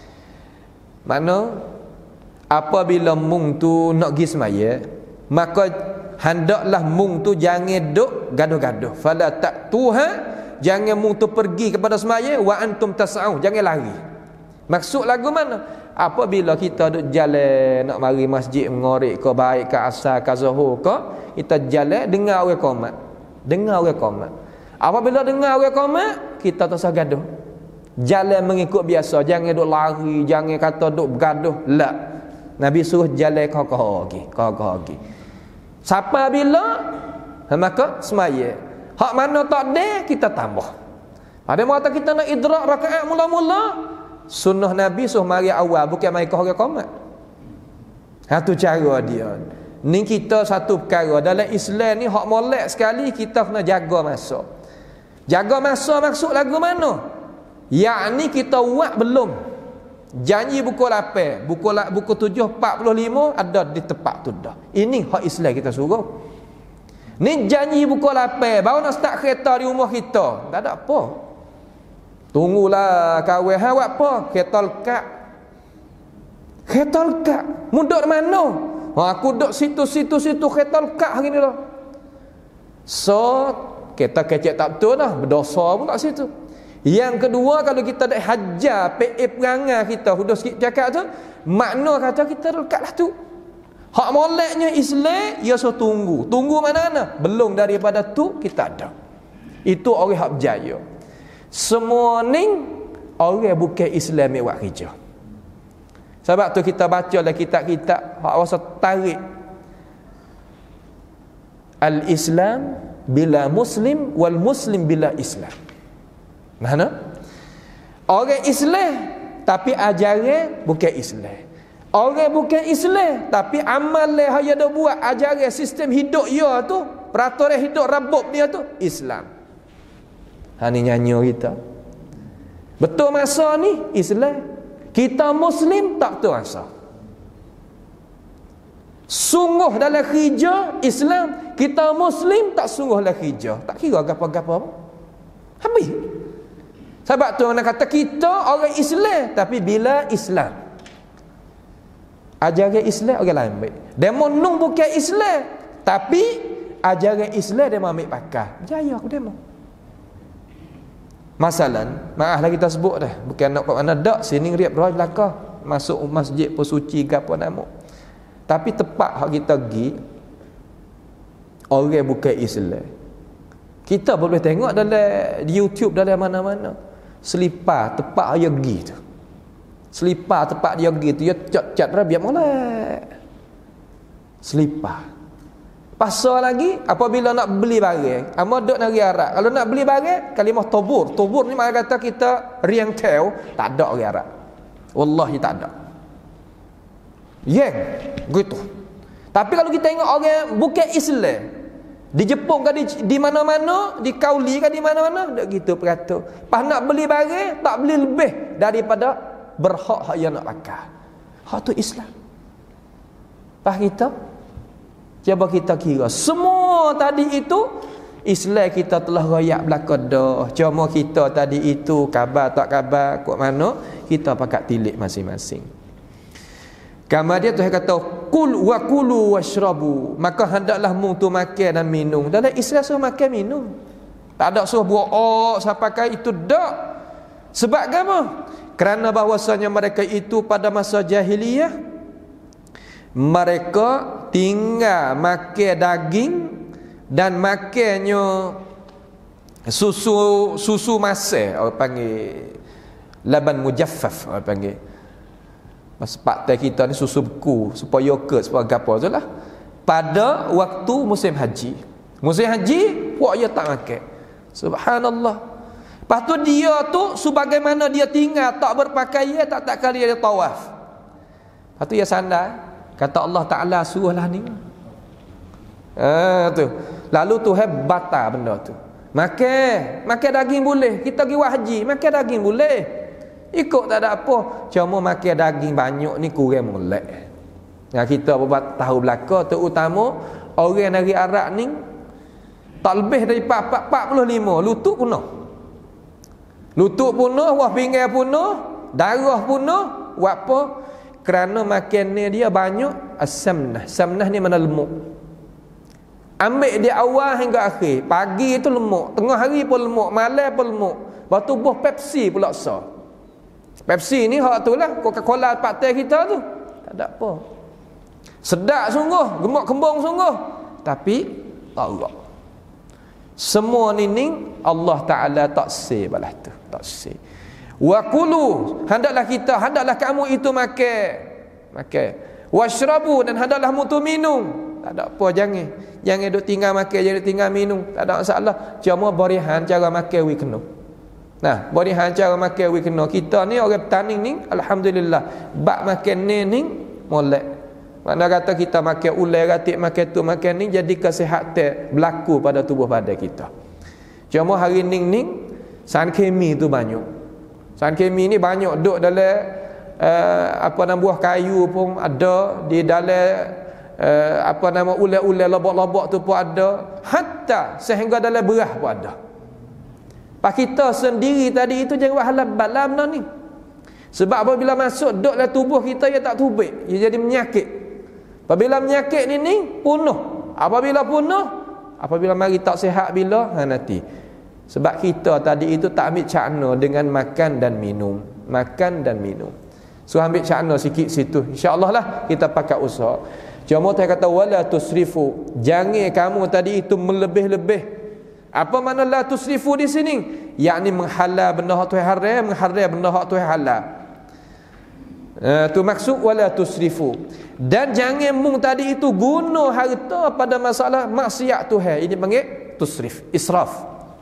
Makna apabila mung tu nak pergi semaya, maka hendaklah mung tu jangan duk gaduh-gaduh. Fala ta'tuha, jangan mung tu pergi kepada semaya, wa antum tas'aun, jangan lari. Maksud lagu mana? Apabila kita duk jalan nak mari masjid mengorek ke baik ke asar ke zuhur ke, kita jalan dengar orang qomat. Dengar orang qomat. Apabila dengar orang qomat, kita tak usah gaduh. Jalan mengikut biasa, jangan duk lari, jangan kata duk bergaduh. La. Nabi suruh jalan kokoh lagi, kokoh lagi. Siapa bila maka semaya. Hak mana tak ada kita tambah. Ada mata kita nak idrak rakaat mula-mula, sunnah Nabi suruh mari awal, bukan mari kohor qomat. Satu cara dia. Ni kita satu perkara dalam Islam ni hak molek sekali, kita kena jaga masa. Jaga masa maksud lagu mana? Yakni kita buat belum. Janji pukul lapan, pukul pukul tujuh empat puluh lima ada di tempat tu dah. Ini hak Islam kita suruh. Ni janji pukul lapan, baru nak start kereta di rumah kita. Tak ada apa. Tunggulah kawan ha buat apa? Kereta lekat. Kereta lekat. Munduk mana? Ha, aku duduk situ-situ situ kereta lekat hari ni lah. So, kereta kecek tak betul dah, berdosa pun tak situ. Yang kedua, kalau kita dah hajar P A perangai kita, sudah sikit cakap tu, makna kata kita lekat lah tu. Hak moleknya Islam, ia so tunggu. Tunggu mana-mana? Belum daripada tu kita ada. Itu orang hak berjaya. Semua ni orang bukan Islam yang buat kerja. Sebab tu kita baca dalam kitab-kitab hak rasa tarik. Al-Islam bila Muslim wal Muslim bila Islam. Mana? Orang Islam tapi ajaran bukan Islam. Orang bukan Islam tapi amal yang dia buat, ajaran sistem hidup dia tu, peraturan hidup rabuk dia tu Islam. Ha ni nyanyi kita. Betul masa ni Islam. Kita Muslim tak betul masa. Sungguh dalam kerja Islam, kita Muslim tak sungguh dalam kerja. Tak kira apa-apa. Habis. Sebab tu orang kata kita orang Islam tapi bila Islam. Ajaran Islam orang lain ambil. Demo nung bukan Islam tapi ajaran Islam dia ambil pakai. Jaya aku demo. Masalan, maaf lah kita sebut dah, bukan nak kat mana dak, sini riap roh belaka, masuk masjid pun suci ke apa nama. Tapi tepat hak kita pergi orang bukan Islam. Kita boleh tengok dalam di YouTube dalam mana-mana. Selipar tepat dia pergi tu. Selipar tepat dia pergi tu, dia cat-cat biar molek. Selipar. Pasal lagi apabila nak beli barang, amo duk nari Arab. Kalau nak beli barang, kalimah tubur. Tubur ni makna kata kita riang tel, tak ada orang Arab. Wallahi tak ada. Yang gitu. Tapi kalau kita tengok orang bukan Islam, di Jepun ke di, di mana-mana, di Kauli ke di mana-mana, dak gitu perkata. Pas nak beli barang, tak beli lebih daripada berhak hak yang nak pakai. Hak tu Islam. Pas kita cuba kita kira semua tadi itu Islam kita telah royak belaka dah. Cuma kita tadi itu khabar tak khabar kok mana kita pakat tilik masing-masing. Kama dia tu kata kul wa kulu washrabu, maka hendaklah mu tu makan dan minum. Dalam Islam suruh makan minum. Tak ada suruh buat oh sampai itu dak. Sebab apa? Kerana bahwasanya mereka itu pada masa jahiliyah mereka tinggal makan daging dan makannya susu susu masak, orang panggil laban mujaffaf, orang panggil. Mas pak kita ni susu beku supaya yogurt supaya gapo tu lah. Pada waktu musim haji. Musim haji puak dia tak makan. Subhanallah. Lepas tu dia tu sebagaimana dia tinggal tak berpakaian, tak tak kali dia tawaf. Lepas tu dia sandar. Kata Allah Ta'ala suruhlah ni. Ah tu. Lalu Tuhan batal benda tu. Makan, makan daging boleh. Kita pergi haji, makan daging boleh. Ikut tak ada apa. Cuma makan daging banyak ni kurang molek. Yang kita buat tahu belaka, terutama orang dari Arab ni tak lebih daripada empat puluh lima lutut punah. Lutut punah, wah pinggang punah, darah punah. Buat apa? Kerana makan ni dia banyak as-samnah. Samnah ni mana lemuk. Ambil dia awal hingga akhir. Pagi tu lemuk, tengah hari pun lemuk, malam pun lemuk. Lepas tu buah Pepsi pula sah. Pepsi ni hak tu lah Coca-Cola partai kita tu. Tak ada apa. Sedap sungguh, gemuk kembung sungguh. Tapi tak erat. Semua ni ni Allah Ta'ala tak say balas tu. Tak say. Wa kulu, hendaklah kita, hendaklah kamu itu makan. Makan. Washrabu, dan hendaklah mu tu minum. Tak ada apa, jangan. Jangan duk tinggal makan, jangan duk tinggal minum. Tak ada masalah. Cuma berihan cara makan we kena. Nah, berihan cara makan we kena. Kita ni orang petani ni, alhamdulillah, bab makan ni ni molek. Mana kata kita makan ulai ratik, makan tu makan ni, jadi kesihatan berlaku pada tubuh badan kita. Cuma hari ni ni san kemi tu banyak. San kemi ni banyak duk dalam uh, apa nama buah kayu pun ada, di dalam uh, apa nama ulai-ulai lobak-lobak tu pun ada, hatta sehingga dalam beras pun ada. Pak kita sendiri tadi itu jangan buat halal balam ni. Sebab apabila masuk duk dalam tubuh kita, ia tak tubik, ia jadi menyakit. Apabila menyakit ni ni punuh. Apabila punuh, apabila mari tak sihat bila ha nanti. Sebab kita tadi itu tak ambil cakna dengan makan dan minum. Makan dan minum. So ambil cakna sikit situ. Insya-Allah lah kita pakai usaha. Cuma saya kata wala tusrifu. Jangan kamu tadi itu melebih-lebih. Apa makna la tusrifu di sini? Yakni menghalal benda hak Tuhan haram, mengharam benda hak Tuhan halal. Uh, tu maksud wala tusrifu. Dan jangan mung tadi itu guna harta pada masalah maksiat Tuhan. Ini panggil tusrif, israf.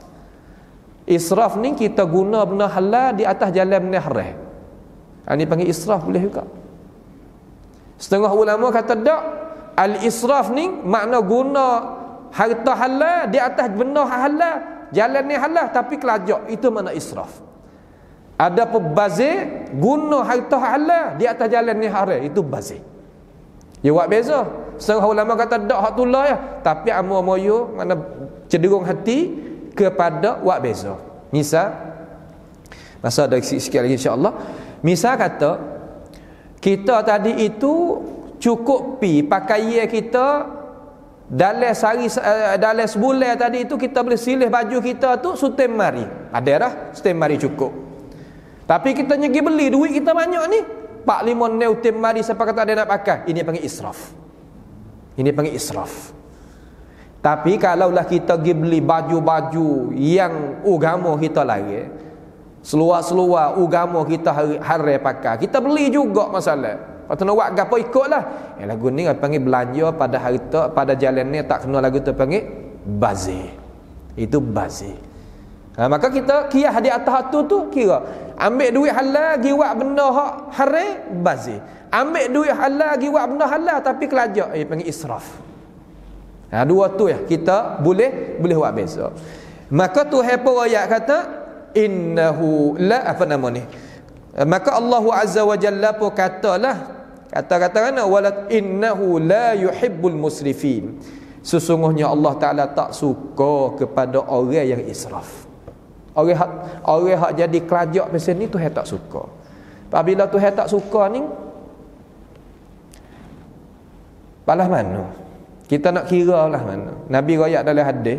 Israf ni kita guna benda halal di atas jalan benda haram. Ini panggil israf boleh juga. Setengah ulama kata tak, al-israf ni makna guna harta halal di atas benda halal, jalan ni halal tapi kelajak, itu makna israf. Ada pembazir guna harta halal di atas jalan ni haram, itu bazir. Ya buat beza. Setengah ulama kata dak hak tulah ya, tapi amor moyo mana cenderung hati kepada buat beza. Misal masa ada sikit lagi insya-Allah. Misal kata kita tadi itu cukup pi pakaian kita dalam sehari dalam sebulan tadi itu kita boleh silih baju kita tu sutem mari. Ada dah sutem mari cukup. Tapi kita pergi beli, duit kita banyak ni, empat lima neu tim mari sampai kata ada nak pakai. Ini panggil israf. Ini panggil israf. Tapi kalaulah kita pergi beli baju-baju yang agama kita lagi, seluar-seluar agama kita hari pakai, kita beli juga masalah. Patut nak buat gapo ikutlah. Yang lagu ni panggil belanja pada harta, pada jalan ni tak kena lagu tu panggil bazir. Itu bazir. Ha, maka kita kiyah di atas tu tu kira ambil duit halal gi buat benda hak haram bazir. Ambil duit halal gi buat benda halal tapi kelajak, eh panggil israf. Ha, dua tu ya kita boleh boleh buat beza. Maka Tuhan pun ayat kata innahu la apa nama ni? Maka Allah Azza wa Jalla pun katalah, kata-kata mana wala innahu la yuhibbul musrifin. Sesungguhnya Allah Taala tak suka kepada orang yang israf. Orang hak orang hak jadi kelajak pasal ni Tuhan tak suka. Apabila Tuhan tak suka ni, balas mana? Kita nak kira lah mana. Nabi royak dalam hadis.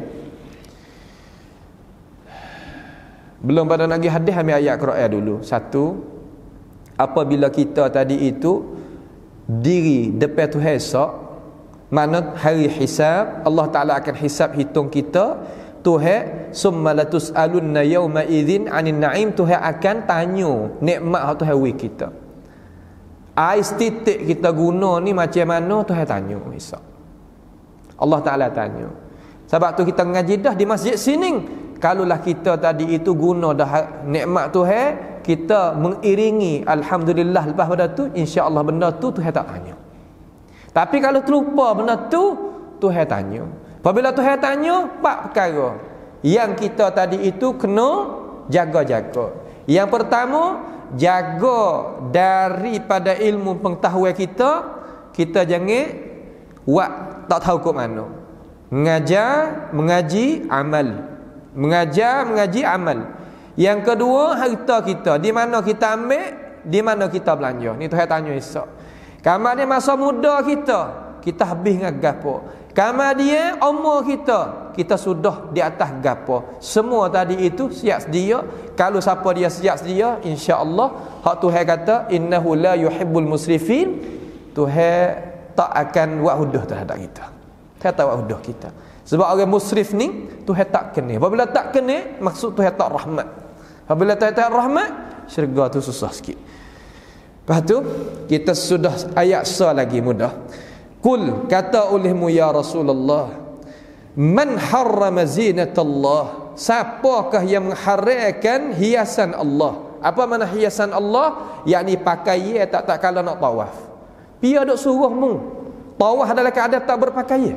Belum pada lagi hadis, ambil ayat Quran dulu. Satu, apabila kita tadi itu diri depan Tuhan esok, mana hari hisab, Allah Ta'ala akan hisab hitung kita. Tuhan summa latus'alunna yawma idzin 'anil na'im. Tuhan akan tanya nikmat hak Tuhan beri kita. Ais titik kita guna ni macam mana Tuhan tanya esok. Allah Ta'ala tanya. Sebab tu kita ngaji dah di masjid sini. Kalaulah kita tadi itu guna dah nikmat Tuhan, kita mengiringi alhamdulillah, lepas pada tu insya-Allah benda tu Tuhan tak tanya. Tapi kalau terlupa benda tu, Tuhan tanya. Apabila Tuhan tanya, empat perkara yang kita tadi itu kena jaga-jaga. Yang pertama, jaga daripada ilmu pengetahuan kita. kita jangan buat tak tahu kok mana. Mengajar, mengaji, amal. Mengajar, mengaji, amal. Yang kedua, harta kita. Di mana kita ambil, di mana kita belanja. Ni Tuhan tanya esok. Kamar dia masa muda kita, kita habis dengan gapo. Kamar dia umur kita, kita sudah di atas gapo. Semua tadi itu siap sedia. Kalau siapa dia siap sedia, insya-Allah hak Tuhan kata innahu la yuhibbul musrifin. Tuhan tak akan buat hudah terhadap kita. Tuhan tak buat hudah kita. Sebab orang musrif ni Tuhan tak kena. Apabila tak kena, maksud Tuhan tak rahmat. Apabila Tuhan tak rahmat, syurga tu susah sikit. Lepas tu kita sudah ayat sa lagi mudah. Kul, kata olehmu ya Rasulullah, man harrama zinatallah, siapakah yang mengharamkan hiasan Allah? Apa makna hiasan Allah? Yakni pakaian tak tak kala nak tawaf. Dia duk suruh mu tawaf dalam keadaan tak berpakaian.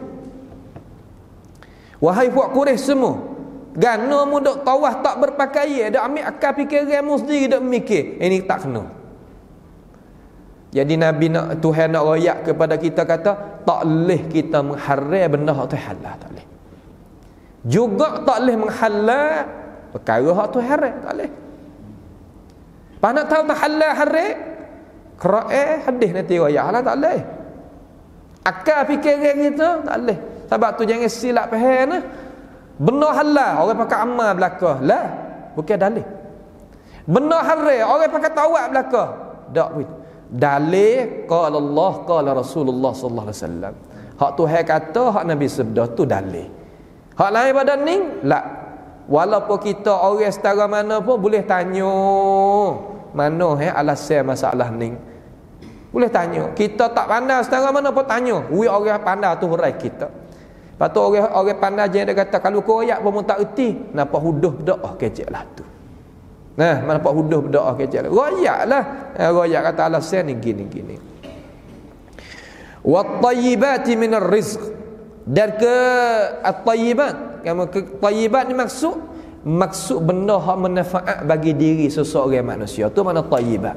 Wahai puak Quraisy semua, gana mu duk tawaf tak berpakaian, dak ambil akal fikiran mu sendiri dak mikir, ini tak kena. Jadi Nabi nak, Tuhan nak royak kepada kita kata tak boleh kita mengharam benda hak tu halal, tak boleh. Juga tak boleh menghalal perkara hak tu haram, tak boleh. Pas nak tahu tak halal haram, Quran hadis nanti royak halal, tak boleh. Akal fikiran kita tak boleh. Sebab tu jangan silap faham nah. Benda halal orang pakai amal belaka, lah bukan dalil. Benda haram orang pakai tawaf belaka, tak pun. Dalil qala Allah qala Rasulullah sallallahu alaihi wasallam. Hak Tuhan kata, hak Nabi sabda tu dalil. Hak lain pada ni la. Walaupun kita orang setara mana pun boleh tanya mana eh alasan masalah ni. Boleh tanya. Kita tak pandai setara mana pun tanya. Ui orang pandai tu hurai kita. Lepas tu orang orang pandai je dia kata kalau kau ayat pun tak erti, napa huduh berdoa keceklah tu. Nah, mana pak huduh berdoa kecil. Royaklah. Eh, royak kata alasan ni gini gini. Wat tayyibati minar rizq. Dan ke at-tayyibat, kamu ke tayyibat ni maksud maksud benda hak manfaat bagi diri seseorang manusia. Tu mana tayyibat.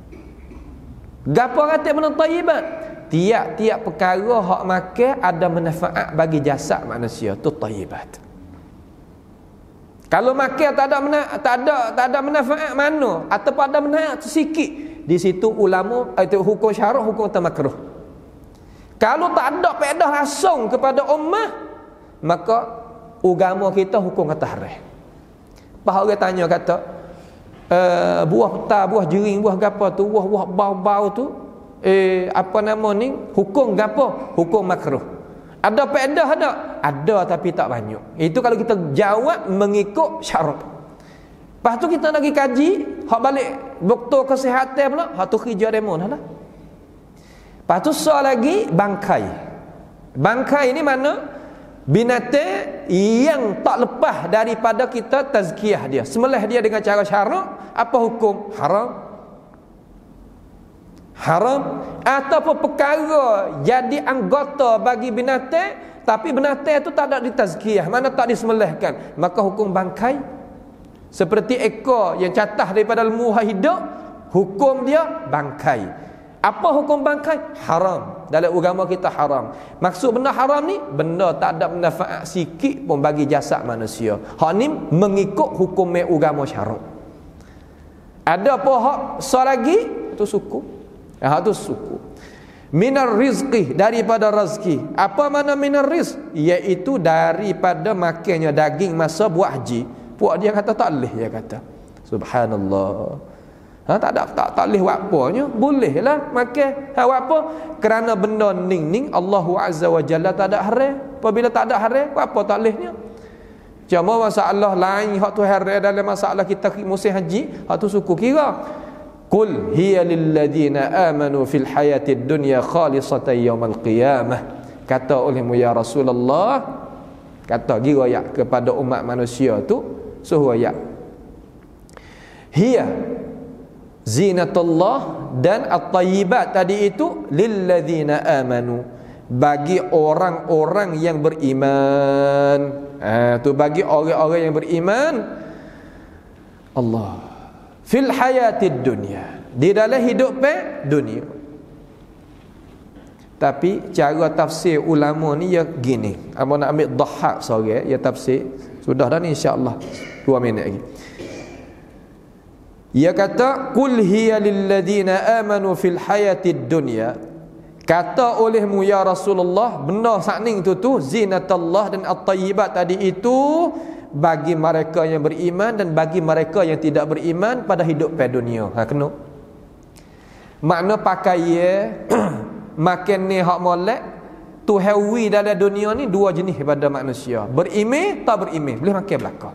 Gapo kata benda tayyibat? Tiap-tiap perkara hak makan ada manfaat bagi jasad manusia. Tu tayyibat. Kalau makan tak ada mena, tak ada tak ada manfaat mana ataupun ada manfaat sikit, di situ ulama itu hukum syarak, hukum makruh. Kalau tak ada faedah langsung kepada ummah, maka agama kita hukum kata haram. Pas orang tanya kata uh, buah peta, buah jering, buah gapo tu, buah-buah bau-bau tu eh apa nama ni? Hukum gapo? Hukum makruh. Ada faedah ada? Ada tapi tak banyak. Itu kalau kita jawab mengikut syarat. Lepas tu kita nak pergi kaji, hak balik doktor kesihatan pula, hak tu kerja demo dah lah. Lepas tu soal lagi bangkai. Bangkai ni mana? Binatang yang tak lepas daripada kita tazkiyah dia. Sembelih dia dengan cara syarak, apa hukum? Haram. Haram. Ataupun perkara jadi anggota bagi binatang, tapi binatang itu tak ada ditazkiyah, mana tak disembelihkan, maka hukum bangkai. Seperti ekor yang catah daripada lembuhan hidup, hukum dia bangkai. Apa hukum bangkai? Haram. Dalam agama kita haram. Maksud benda haram ni, benda tak ada manfaat sikit pun bagi jasad manusia. Hak ni mengikut hukum agama syarak. Ada apa hak so lagi? Itu suku. Hak tu suku. Minar rizqi, daripada rezeki. Apa makna minar rizq? Iaitu daripada makannya daging masa buat haji. Puak dia kata tak boleh, dia kata. Subhanallah. Ha, tak ada tak tak boleh buat apanya? Bolehlah makan. Ha, buat apa? Kerana benda ning-ning Allah Azza wa Jalla tak ada haram. Apabila tak ada haram, buat apa tak bolehnya? Cuma masalah lain hak tu haram dalam masalah kita musim haji, hak tu suku kira. Qul hiya lil ladzina amanu fil hayatid dunya khalisatan yaumal qiyamah. Kata olehmu ya Rasulullah, kata gira ayat kepada umat manusia tu, suruh ayat. Hiya zinatullah, dan at-tayyibat tadi itu lil ladzina amanu, bagi orang-orang yang beriman. Ah, tu bagi orang-orang yang beriman. Allah fil hayatid dunya, di dalam hidup pe dunia. Tapi cara tafsir ulama ni ya gini. Apa nak ambil Dhahhak seorang ya tafsir. Sudah dah ni insya-Allah dua minit lagi. Ia kata qul hiya lil ladina amanu fil hayatid dunya. Kata olehmu ya Rasulullah, benda sakning tu tu zinatullah dan at-tayyibat tadi itu bagi mereka yang beriman dan bagi mereka yang tidak beriman pada hidup pada dunia. Ha kena. Makna pakaian makan ni hak molek tu hawi dalam dunia ni dua jenis pada manusia. Berimeh tak berimeh, boleh makan belaka.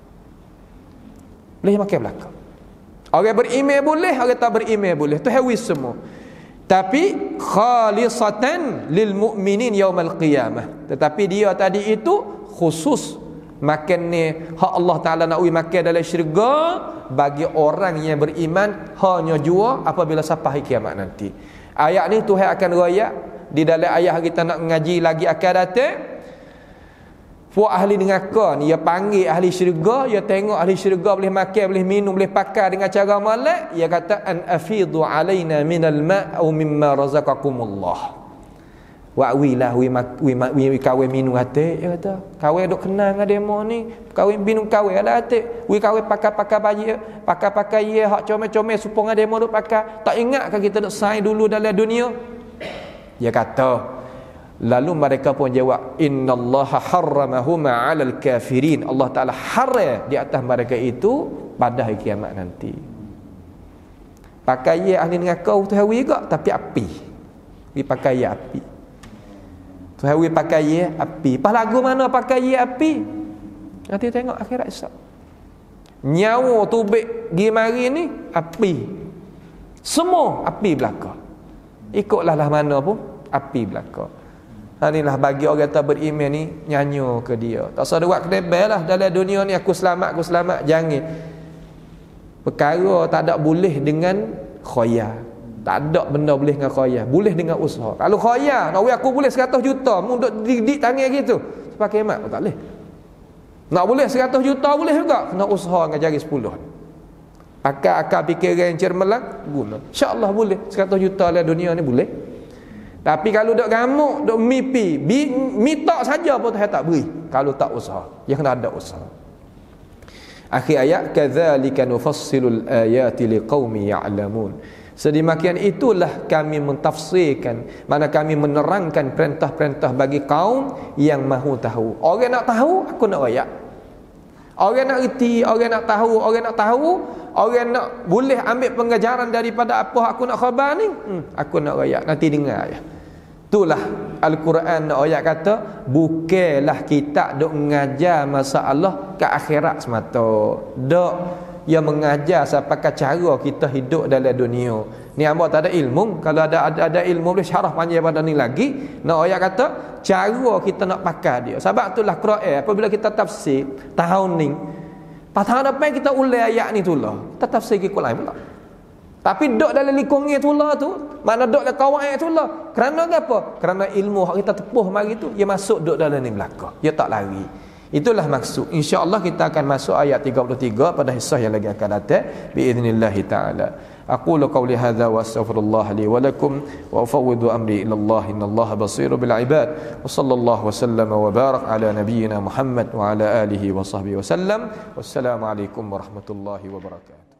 Boleh makan belaka. Orang berimeh boleh, orang tak berimeh boleh. Tu hawi semua. Tapi khalisatan lil mu'minin yaumal qiyamah. Tetapi dia tadi itu khusus makan ni hak Allah Taala nak ui makan dalam syurga bagi orang yang beriman hanya jua apabila sampai kiamat nanti. Ayat ni Tuhan akan royak di dalam ayat kita nak mengaji lagi akan datang. Puak ahli neraka ni, dia panggil ahli syurga, dia tengok ahli syurga boleh makan, boleh minum, boleh pakai dengan cara malak. Dia kata an afidu alaina minal ma' au mimma razaqakumullah. Wa wilah wi wi wi kawin minum hati. Dia kata kawin duk kenal dengan demo ni, kawin minum kawin ada hati. Wi kawin pakai-pakai baju, pakai-pakai ye hak comel-comel supaya demo duk pakai. Tak ingat ke kita duk sai dulu dalam dunia? Dia kata lalu mereka pun jawab innallaha harramahuma 'alal kafirin. Allah Taala haram di atas mereka itu pada hari kiamat nanti. Pakai ahli neraka tu hawi juga tapi api. Dia pakai api. Tu hawi pakai api. Pas lagu mana pakai api? Nanti tengok akhirat esok. Nyawa tubik gi mari ni api. Semua api belaka. Ikutlah lah mana pun api belaka. Inilah bagi orang tak beriman ni nyanyo ke dia. Tak usah buat kedebel lah dalam dunia ni aku selamat aku selamat, jangan. Perkara tak ada boleh dengan khoya. Tak ada benda boleh dengan khoya, boleh dengan usaha. Kalau khoya, nak aku boleh seratus juta, mu duk didik tangan gitu. Pakai mak tak boleh. Nak boleh seratus juta boleh juga, kena usaha dengan jari sepuluh. Pakai akal fikiran yang cermelang guna. Insya-Allah boleh seratus juta dalam dunia ni boleh. Tapi kalau dok gamuk, dok mimpi, minta saja pun Tuhan tak beri. Kalau tak usaha, dia kena ada usaha. Akhir ayat kadzalika nufassilul ayati liqaumi ya'lamun. Sedemikian itulah kami mentafsirkan, mana kami menerangkan perintah-perintah bagi kaum yang mahu tahu. Orang nak tahu, aku nak ayat. Orang nak reti, orang nak tahu, orang nak tahu, orang nak boleh ambil pengajaran daripada apa aku nak khabar ni, hmm, aku nak ayat. Nanti dengar ya. Itulah Al-Quran nak ayat kata, bukanlah kita duk mengajar masalah ke akhirat semata. Dok yang mengajar siapakah cara kita hidup dalam dunia. Ni hamba tak ada ilmu, kalau ada ada, ada ilmu boleh syarah panjang pada ni lagi. Nak ayat kata cara kita nak pakai dia. Sebab itulah Quran apabila kita tafsir tahun ni, tahun depan kita ulai ayat ni tulah. Kita tafsir ke Quran pula. Tapi dok dalam likungnya tulah tu, mana dok dalam kawan ayat tulah. Kerana apa? Kerana ilmu hak kita tepuh mari tu, dia masuk dok dalam ni belaka. Dia tak lari. Itulah maksud. Insya-Allah kita akan masuk ayat tiga puluh tiga pada hisah yang lagi akan datang biiznillah taala. Aqulu qawli hadza wa astaghfirullah li wa lakum wa ufawwidu amri ila Allah innallaha basirun bil ibad. Wa sallallahu wa sallama wa barak ala nabiyyina Muhammad wa ala alihi wa sahbihi wa sallam. Wassalamu alaikum warahmatullahi wabarakatuh.